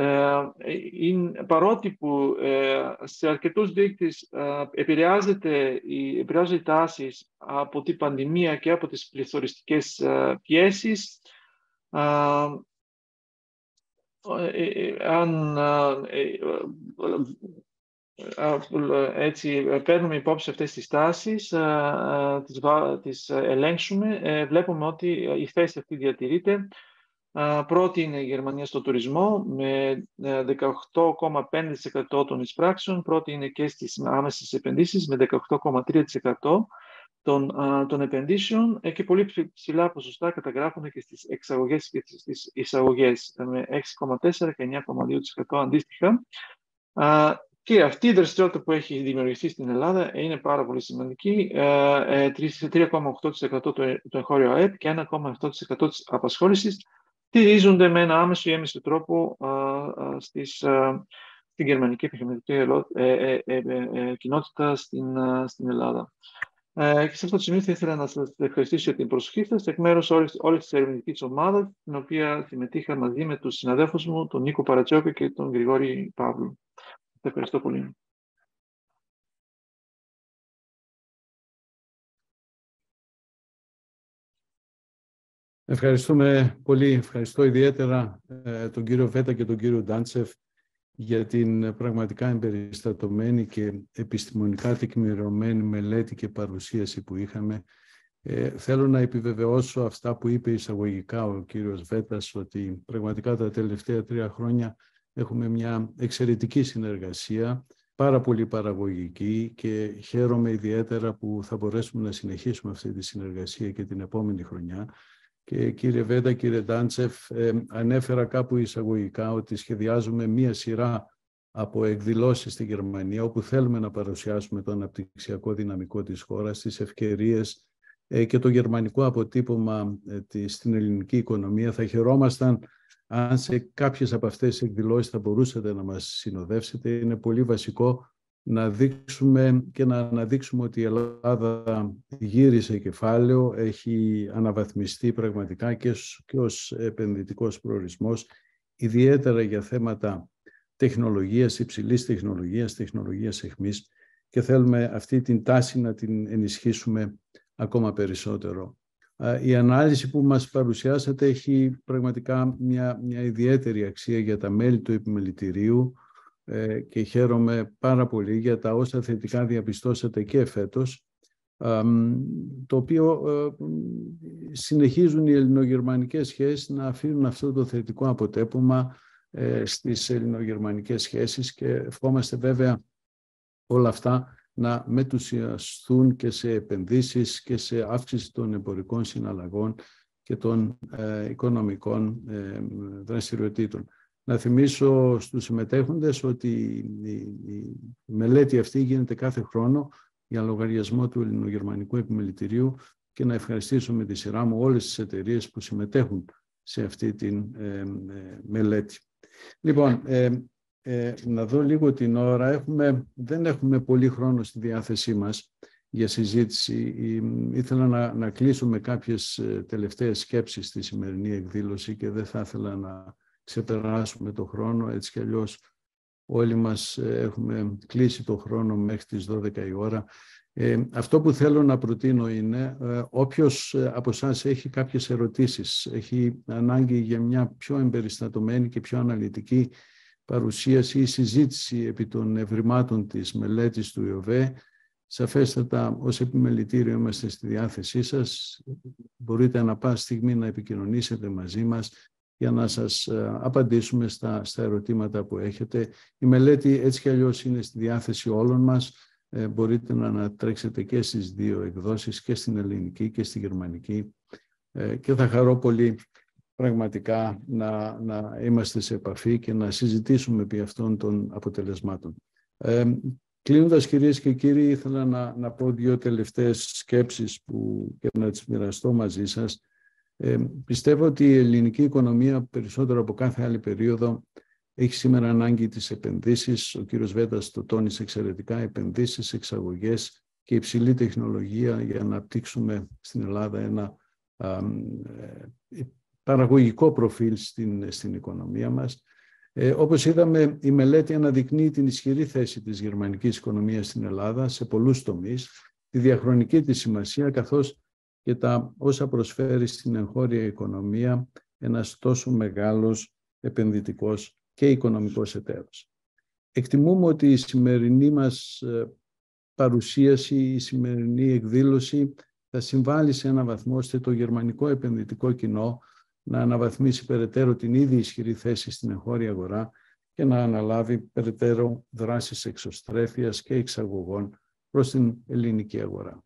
S4: Είναι, παρότι που σε αρκετούς δείκτες επηρεάζεται οι, επηρεάζονται οι τάσεις από την πανδημία και από τις πληθωριστικές πιέσεις, αν έτσι παίρνουμε υπόψη αυτές τις τάσεις, τις, τις ελέγξουμε, βλέπουμε ότι η θέση αυτή διατηρείται. Πρώτη είναι η Γερμανία στο τουρισμό με δεκαοκτώ κόμμα πέντε τοις εκατό των εισπράξεων, πρώτη είναι και στις άμεσες επενδύσεις με δεκαοκτώ κόμμα τρία τοις εκατό των, των επενδύσεων και πολύ ψηλά ποσοστά καταγράφονται και στις εξαγωγές και στις εισαγωγές με έξι κόμμα τέσσερα και εννιά κόμμα δύο τοις εκατό αντίστοιχα. Και αυτή η δραστηριότητα που έχει δημιουργηθεί στην Ελλάδα είναι πάρα πολύ σημαντική. τρία κόμμα οκτώ τοις εκατό το εγχώριο ΑΕΠ και ένα κόμμα επτά τοις εκατό της απασχόλησης στηρίζονται με ένα άμεσο ή έμεσο τρόπο στις, στην γερμανική επιχειρηματική κοινότητα στην, στην Ελλάδα. Και σε αυτό το σημείο θα ήθελα να σας ευχαριστήσω για την προσοχή σας εκ μέρους όλης, όλης της ερευνητικής ομάδας, την οποία συμμετείχα μαζί με τους συναδέλφους μου, τον Νίκο Παρατσιόκο και τον Γρηγόρη Παύλου. Ευχαριστώ πολύ.
S1: Ευχαριστούμε πολύ. Ευχαριστώ ιδιαίτερα ε, τον κύριο Βέτα και τον κύριο Ντάντσεφ για την πραγματικά εμπεριστατωμένη και επιστημονικά τεκμηριωμένη μελέτη και παρουσίαση που είχαμε. Ε, θέλω να επιβεβαιώσω αυτά που είπε εισαγωγικά ο κύριος Βέτας, ότι πραγματικά τα τελευταία τρία χρόνια έχουμε μια εξαιρετική συνεργασία, πάρα πολύ παραγωγική και χαίρομαι ιδιαίτερα που θα μπορέσουμε να συνεχίσουμε αυτή τη συνεργασία και την επόμενη χρονιά. Και κύριε Βέντα, κύριε Ντάντσεφ, ε, ανέφερα κάπου εισαγωγικά ότι σχεδιάζουμε μία σειρά από εκδηλώσεις στη Γερμανία όπου θέλουμε να παρουσιάσουμε το αναπτυξιακό δυναμικό της χώρας, τις ευκαιρίες ε, και το γερμανικό αποτύπωμα ε, της, στην ελληνική οικονομία. Θα χαιρόμασταν αν σε κάποιες από αυτές τις εκδηλώσεις θα μπορούσατε να μας συνοδεύσετε. Είναι πολύ βασικό να δείξουμε και να αναδείξουμε ότι η Ελλάδα γύρισε κεφάλαιο, έχει αναβαθμιστεί πραγματικά και, και ως επενδυτικός προορισμός, ιδιαίτερα για θέματα τεχνολογίας, υψηλής τεχνολογίας, τεχνολογίας εχμής, και θέλουμε αυτή την τάση να την ενισχύσουμε ακόμα περισσότερο. Η ανάλυση που μας παρουσιάσατε έχει πραγματικά μια, μια ιδιαίτερη αξία για τα μέλη του επιμελητηρίου ε, και χαίρομαι πάρα πολύ για τα όσα θετικά διαπιστώσατε και φέτος, ε, το οποίο ε, συνεχίζουν οι ελληνογερμανικές σχέσεις να αφήνουν αυτό το θετικό αποτέπωμα ε, στις ελληνογερμανικές σχέσεις, και ευχόμαστε βέβαια όλα αυτά να μετουσιαστούν και σε επενδύσεις και σε αύξηση των εμπορικών συναλλαγών και των ε, οικονομικών ε, δραστηριοτήτων. Να θυμίσω στους συμμετέχοντες ότι η, η μελέτη αυτή γίνεται κάθε χρόνο για λογαριασμό του Ελληνογερμανικού Επιμελητηρίου και να ευχαριστήσω με τη σειρά μου όλες τις εταιρείες που συμμετέχουν σε αυτή τη ε, ε, μελέτη. Λοιπόν, ε, ε, να δω λίγο την ώρα. Έχουμε, δεν έχουμε πολύ χρόνο στη διάθεσή μας για συζήτηση. Ήθελα να, να κλείσω με κάποιες τελευταίες σκέψεις στη σημερινή εκδήλωση και δεν θα ήθελα να ξεπεράσουμε το χρόνο. Έτσι κι αλλιώς όλοι μας έχουμε κλείσει το χρόνο μέχρι τις δώδεκα η ώρα. Ε, αυτό που θέλω να προτείνω είναι ε, όποιος από εσάς έχει κάποιες ερωτήσεις, έχει ανάγκη για μια πιο εμπεριστατωμένη και πιο αναλυτική παρουσίαση ή συζήτηση επί των ευρημάτων της μελέτης του ΙΟΒΕ, σαφέστατα ως επιμελητήριο είμαστε στη διάθεσή σας. Μπορείτε ανά πάση στιγμή να επικοινωνήσετε μαζί μας για να σας απαντήσουμε στα, στα ερωτήματα που έχετε. Η μελέτη έτσι κι αλλιώς είναι στη διάθεση όλων μας. Ε, μπορείτε να ανατρέξετε και στις δύο εκδόσεις, και στην ελληνική και στη γερμανική. Ε, και θα χαρώ πολύ πραγματικά να, να είμαστε σε επαφή και να συζητήσουμε επί αυτών των αποτελεσμάτων. Ε, κλείνοντας, κυρίες και κύριοι, ήθελα να, να πω δύο τελευταίες σκέψεις που, και να τις μοιραστώ μαζί σας. Ε, πιστεύω ότι η ελληνική οικονομία περισσότερο από κάθε άλλη περίοδο έχει σήμερα ανάγκη τις επενδύσεις. Ο κύριος Βέτας το τόνισε εξαιρετικά. Επενδύσεις, εξαγωγές και υψηλή τεχνολογία για να αναπτύξουμε στην Ελλάδα ένα α, ε, παραγωγικό προφίλ στην, στην οικονομία μας. Ε, όπως είδαμε, η μελέτη αναδεικνύει την ισχυρή θέση της γερμανικής οικονομίας στην Ελλάδα σε πολλούς τομείς, τη διαχρονική της σημασία, καθώς και τα όσα προσφέρει στην εγχώρια οικονομία ένας τόσο μεγάλος επενδυτικός και οικονομικός εταίρος. Εκτιμούμε ότι η σημερινή μας παρουσίαση, η σημερινή εκδήλωση θα συμβάλλει σε έναν βαθμό ώστε το γερμανικό επενδυτικό κοινό να αναβαθμίσει περαιτέρω την ήδη ισχυρή θέση στην εγχώρια αγορά και να αναλάβει περαιτέρω δράσεις εξωστρέφειας και εξαγωγών προς την ελληνική αγορά.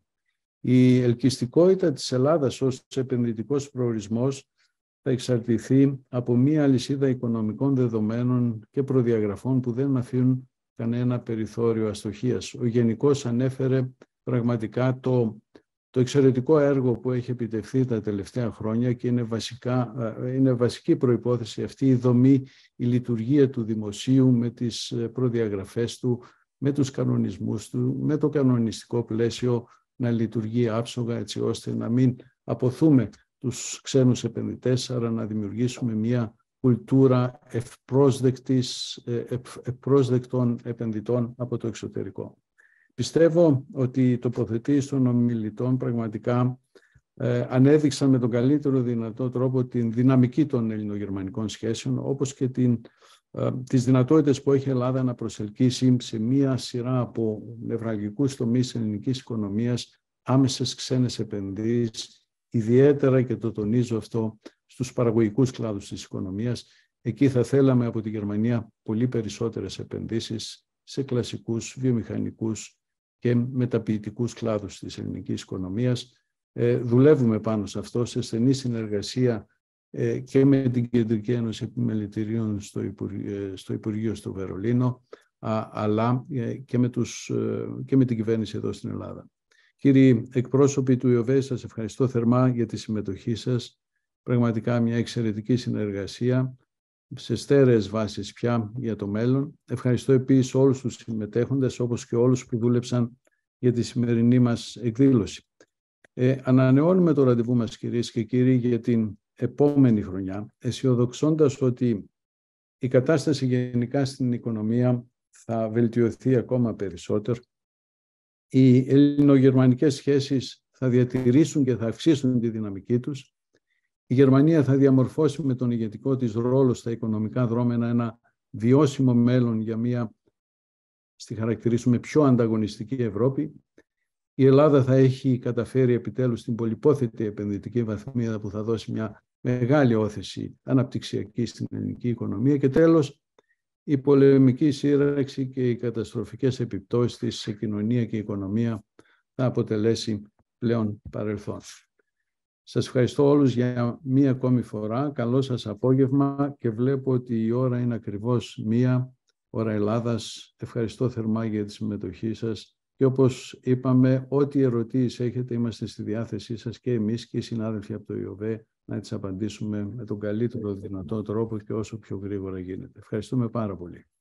S1: Η ελκυστικότητα της Ελλάδας ως επενδυτικός προορισμός θα εξαρτηθεί από μία αλυσίδα οικονομικών δεδομένων και προδιαγραφών που δεν αφήνουν κανένα περιθώριο αστοχίας. Ο Γενικός ανέφερε πραγματικά το, το εξαιρετικό έργο που έχει επιτευχθεί τα τελευταία χρόνια και είναι, βασικά, είναι βασική προϋπόθεση αυτή η δομή, η λειτουργία του δημοσίου με τις προδιαγραφές του, με τους κανονισμούς του, με το κανονιστικό πλαίσιο να λειτουργεί άψογα έτσι ώστε να μην αποθούμε τους ξένους επενδυτές, άρα να δημιουργήσουμε μια κουλτούρα ευπρόσδεκτης, ευπρόσδεκτων επενδυτών από το εξωτερικό. Πιστεύω ότι οι τοποθετήσεις των ομιλητών πραγματικά ε, ανέδειξαν με τον καλύτερο δυνατό τρόπο την δυναμική των ελληνογερμανικών σχέσεων, όπως και την, ε, τις δυνατότητες που έχει η Ελλάδα να προσελκύσει σε μία σειρά από νευραλγικούς τομείς ελληνικής οικονομίας άμεσες ξένες επενδύσεις, ιδιαίτερα, και το τονίζω αυτό, στους παραγωγικούς κλάδους της οικονομίας. Εκεί θα θέλαμε από τη Γερμανία πολύ περισσότερες επενδύσεις σε κλασικούς, βιομηχανικούς και μεταποιητικούς κλάδους της ελληνικής οικονομίας. Ε, δουλεύουμε πάνω σε αυτό, σε στενή συνεργασία ε, και με την Κεντρική Ένωση Επιμελητηρίων στο, Υπουργείο, στο Υπουργείο στο Βερολίνο, α, αλλά ε, και, με τους, ε, και με την κυβέρνηση εδώ στην Ελλάδα. Κύριοι εκπρόσωποι του ΙΟΒΕ, σας ευχαριστώ θερμά για τη συμμετοχή σας. Πραγματικά μια εξαιρετική συνεργασία σε στέρεες βάσεις πια για το μέλλον. Ευχαριστώ επίσης όλους τους συμμετέχοντες, όπως και όλους που δούλεψαν για τη σημερινή μας εκδήλωση. Ε, ανανεώνουμε το ραντεβού μας, κυρίες και κύριοι, για την επόμενη χρονιά, αισιοδοξώντας ότι η κατάσταση γενικά στην οικονομία θα βελτιωθεί ακόμα περισσότερο. Οι ελληνογερμανικές σχέσεις θα διατηρήσουν και θα αυξήσουν τη δυναμική τους. Η Γερμανία θα διαμορφώσει με τον ηγετικό της ρόλο στα οικονομικά δρόμενα ένα βιώσιμο μέλλον για μια, στη χαρακτηρίσουμε, πιο ανταγωνιστική Ευρώπη. Η Ελλάδα θα έχει καταφέρει επιτέλους την πολυπόθετη επενδυτική βαθμίδα που θα δώσει μια μεγάλη όθεση αναπτυξιακή στην ελληνική οικονομία. Και τέλος, η πολεμική σύραξη και οι καταστροφικές επιπτώσεις της σε κοινωνία και οικονομία θα αποτελέσει πλέον παρελθόν. Σας ευχαριστώ όλους για μία ακόμη φορά. Καλό σας απόγευμα και βλέπω ότι η ώρα είναι ακριβώς μία ώρα Ελλάδας. Ευχαριστώ θερμά για τη συμμετοχή σας και όπως είπαμε, ό,τι ερωτήσεις έχετε είμαστε στη διάθεσή σας και εμείς και οι συνάδελφοι από το ΙΟΒΕ να τις απαντήσουμε με τον καλύτερο δυνατό τρόπο και όσο πιο γρήγορα γίνεται. Ευχαριστούμε πάρα πολύ.